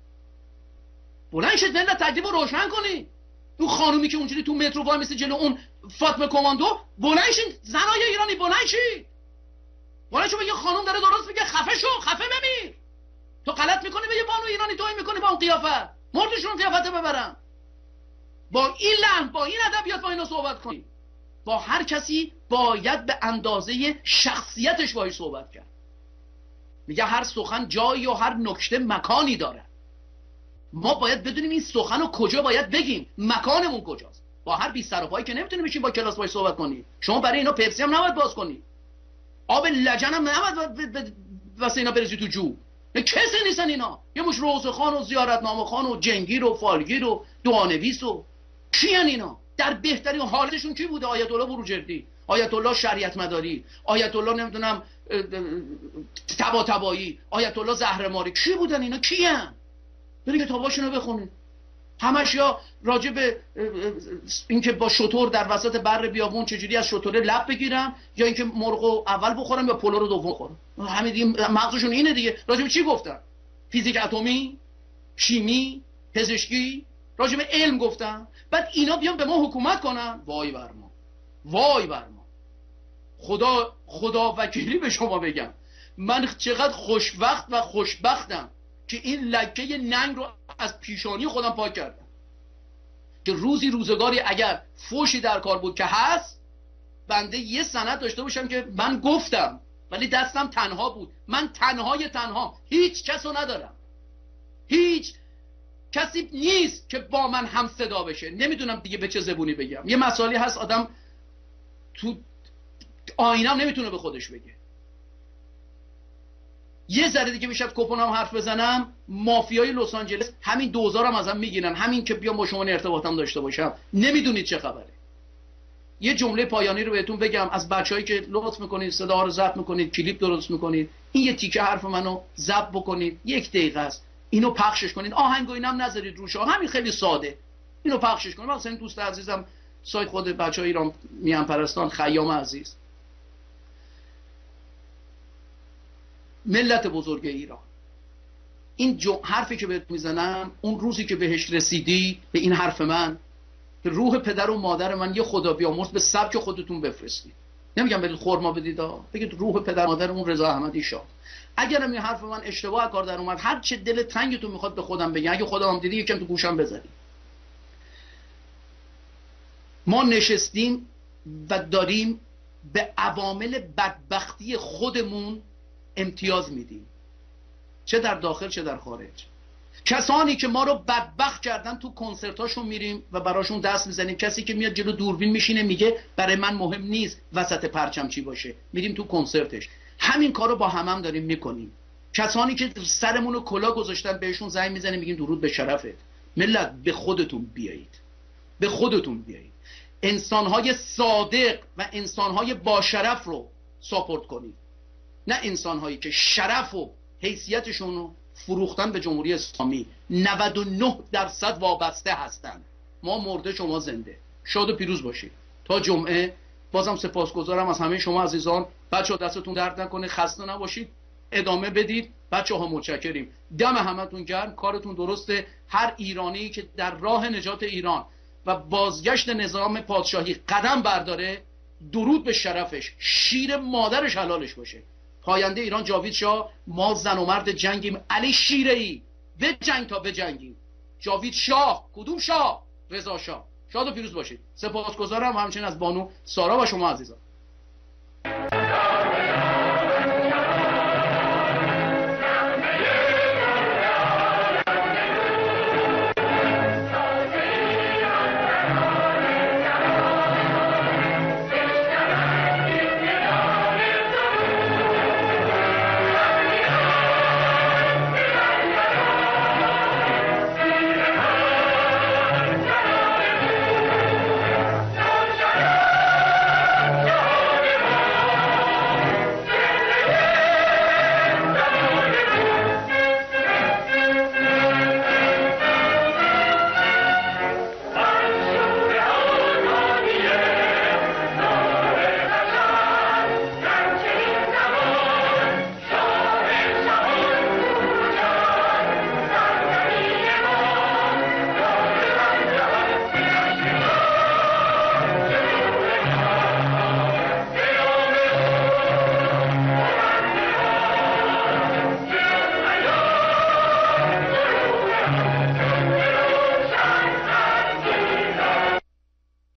بلند شید ملت تکلیف رو روشن کنید. اون خانومی که اونجوری تو مترو وای میسه جلو اون فاطمه کماندو، بلند شید زنای ایرانی، بلند شید. بلند شو بگی خانم داره درست میگه، خفه شو، خفه بمیر. تو غلط میکنی به یه بانو ایرانی توهین میکنی با اون قیافت. مردشون قیافت ببرم. با این لحن، با این ادبیات با اینا صحبت کنی. با هر کسی باید به اندازه شخصیتش باهاش صحبت کرد. میگه هر سخن جایی و هر نکته مکانی داره. ما باید بدونیم این سخن رو کجا باید بگیم، مکانمون کجاست. با هر بی سر و پایی که نمیتونیم بشین با کلاس باهاش صحبت کنی. شما برای اینا پپسی هم نباید باز کنی، آب لجن هم نباید واسه اینا بریزی تو جو. کسی نیستن اینا. یه مش روزخان و زیارتنامه خان و جنگیر و فالگیر و دعانویس و کیان اینا؟ در بهترین حالتشون کی بوده؟ آیت الله بروجردی، آیت الله شریعت مداری، آیت الله نمیدونم طباطبایی، آیت الله زهرماری. کی بودن اینا؟ کیان؟ برید کتاباشونو بخونید. همش یا راجع به اینکه با شتر در وسط بر بیابون چجوری از شتر لب بگیرم، یا اینکه مرغو اول بخورم یا پلو رو دوم بخورم. همین دیگه مغزشون اینه دیگه. راجع به چی گفتن؟ فیزیک اتمی، شیمی، پزشکی، راجع به علم گفتن. بعد اینا بیان به ما حکومت کنن. وای بر ما، وای بر ما. خدا وکیلی به شما بگم، من چقدر خوشوقت و خوشبختم که این لکه ننگ رو از پیشانی خودم پاک کردم، که روزگاری اگر فوشی در کار بود که هست، بنده یه سند داشته باشم که من گفتم، ولی دستم تنها بود. من تنها هیچ کس رو ندارم، هیچ کسی نیست که با من هم صدا بشه. نمیدونم دیگه به چه زبونی بگم. یه مسائلی هست آدم تو آینم نمیتونه به خودش بگه. یه ذره دیگه میشد کپونم حرف بزنم، مافیای لس آنجلس همین 2000 هم ازم میگیرن، همین که بیام با شما ارتباطم داشته باشم. نمیدونید چه خبره. یه جمله پایانی رو بهتون بگم از بچه‌هایی که لطف میکنید صدا رو ضبط میکنید، کلیپ درست میکنید، این یه تیکه حرف منو ضبط بکنید، 1 دقیقه است، اینو پخشش کنید، آهنگ و اینم نذارید روش، همین خیلی ساده، اینو پخشش کنید. مثلا این دوست عزیزم سایت خود بچه‌های ایران میهن پرستان، خیام عزیز، ملت بزرگ ایران، این حرفی که بهت میزنم، اون روزی که بهش رسیدی، به این حرف من، که روح پدر و مادر من یه خدا بیامرز به سبک خودتون بفرستید. نمیگم برید خرما بدید، بگید روح پدر مادر اون رضا احمدی شاه. اگرم این حرف من اشتباه کار در اومد، هر چه دل تنگتون میخواد به خودم بگید، اگه خودم دیدی یکم تو گوشم بزنید. ما نشستیم و داریم به عوامل بدبختی خودمون امتیاز میدیم، چه در داخل چه در خارج. کسانی که ما رو بدبخت کردن تو کنسرتاشون میریم و براشون دست میزنیم. کسی که میاد جلو دوربین میشینه میگه برای من مهم نیست وسط پرچم چی باشه، میریم تو کنسرتش. همین کارو با هم داریم میکنیم. کسانی که سرمون رو کلا گذاشتن بهشون زنگ میزنیم میگیم درود به شرفت. ملت به خودتون بیایید، به خودتون بیایید. انسانهای صادق و انسانهای با شرف رو ساپورت کنید، نه انسانهایی که شرف و حیثیتشون رو فروختن به جمهوری اسلامی. 99% وابسته هستن. ما مرده شما زنده. شاد و پیروز باشید. تا جمعه بازم سپاسگزارم از همه شما عزیزان. بچه‌ها دستتون درد نکنه، خسته نباشید، ادامه بدید. بچه‌ها متشکریم. دم همتون گرم، کارتون درسته. هر ایرانی که در راه نجات ایران و بازگشت نظام پادشاهی قدم برداره، درود به شرفش، شیر مادرش حلالش باشه. پاینده ایران جاوید شاه. ما زن و مرد جنگیم، علی شیره‌ای بجنگ تا بجنگیم. جاوید شاه. کدوم شاه؟ رضا شاه. شاد و پیروز باشید. سپاسگزارم همچنین از بانو سارا و شما عزیزان.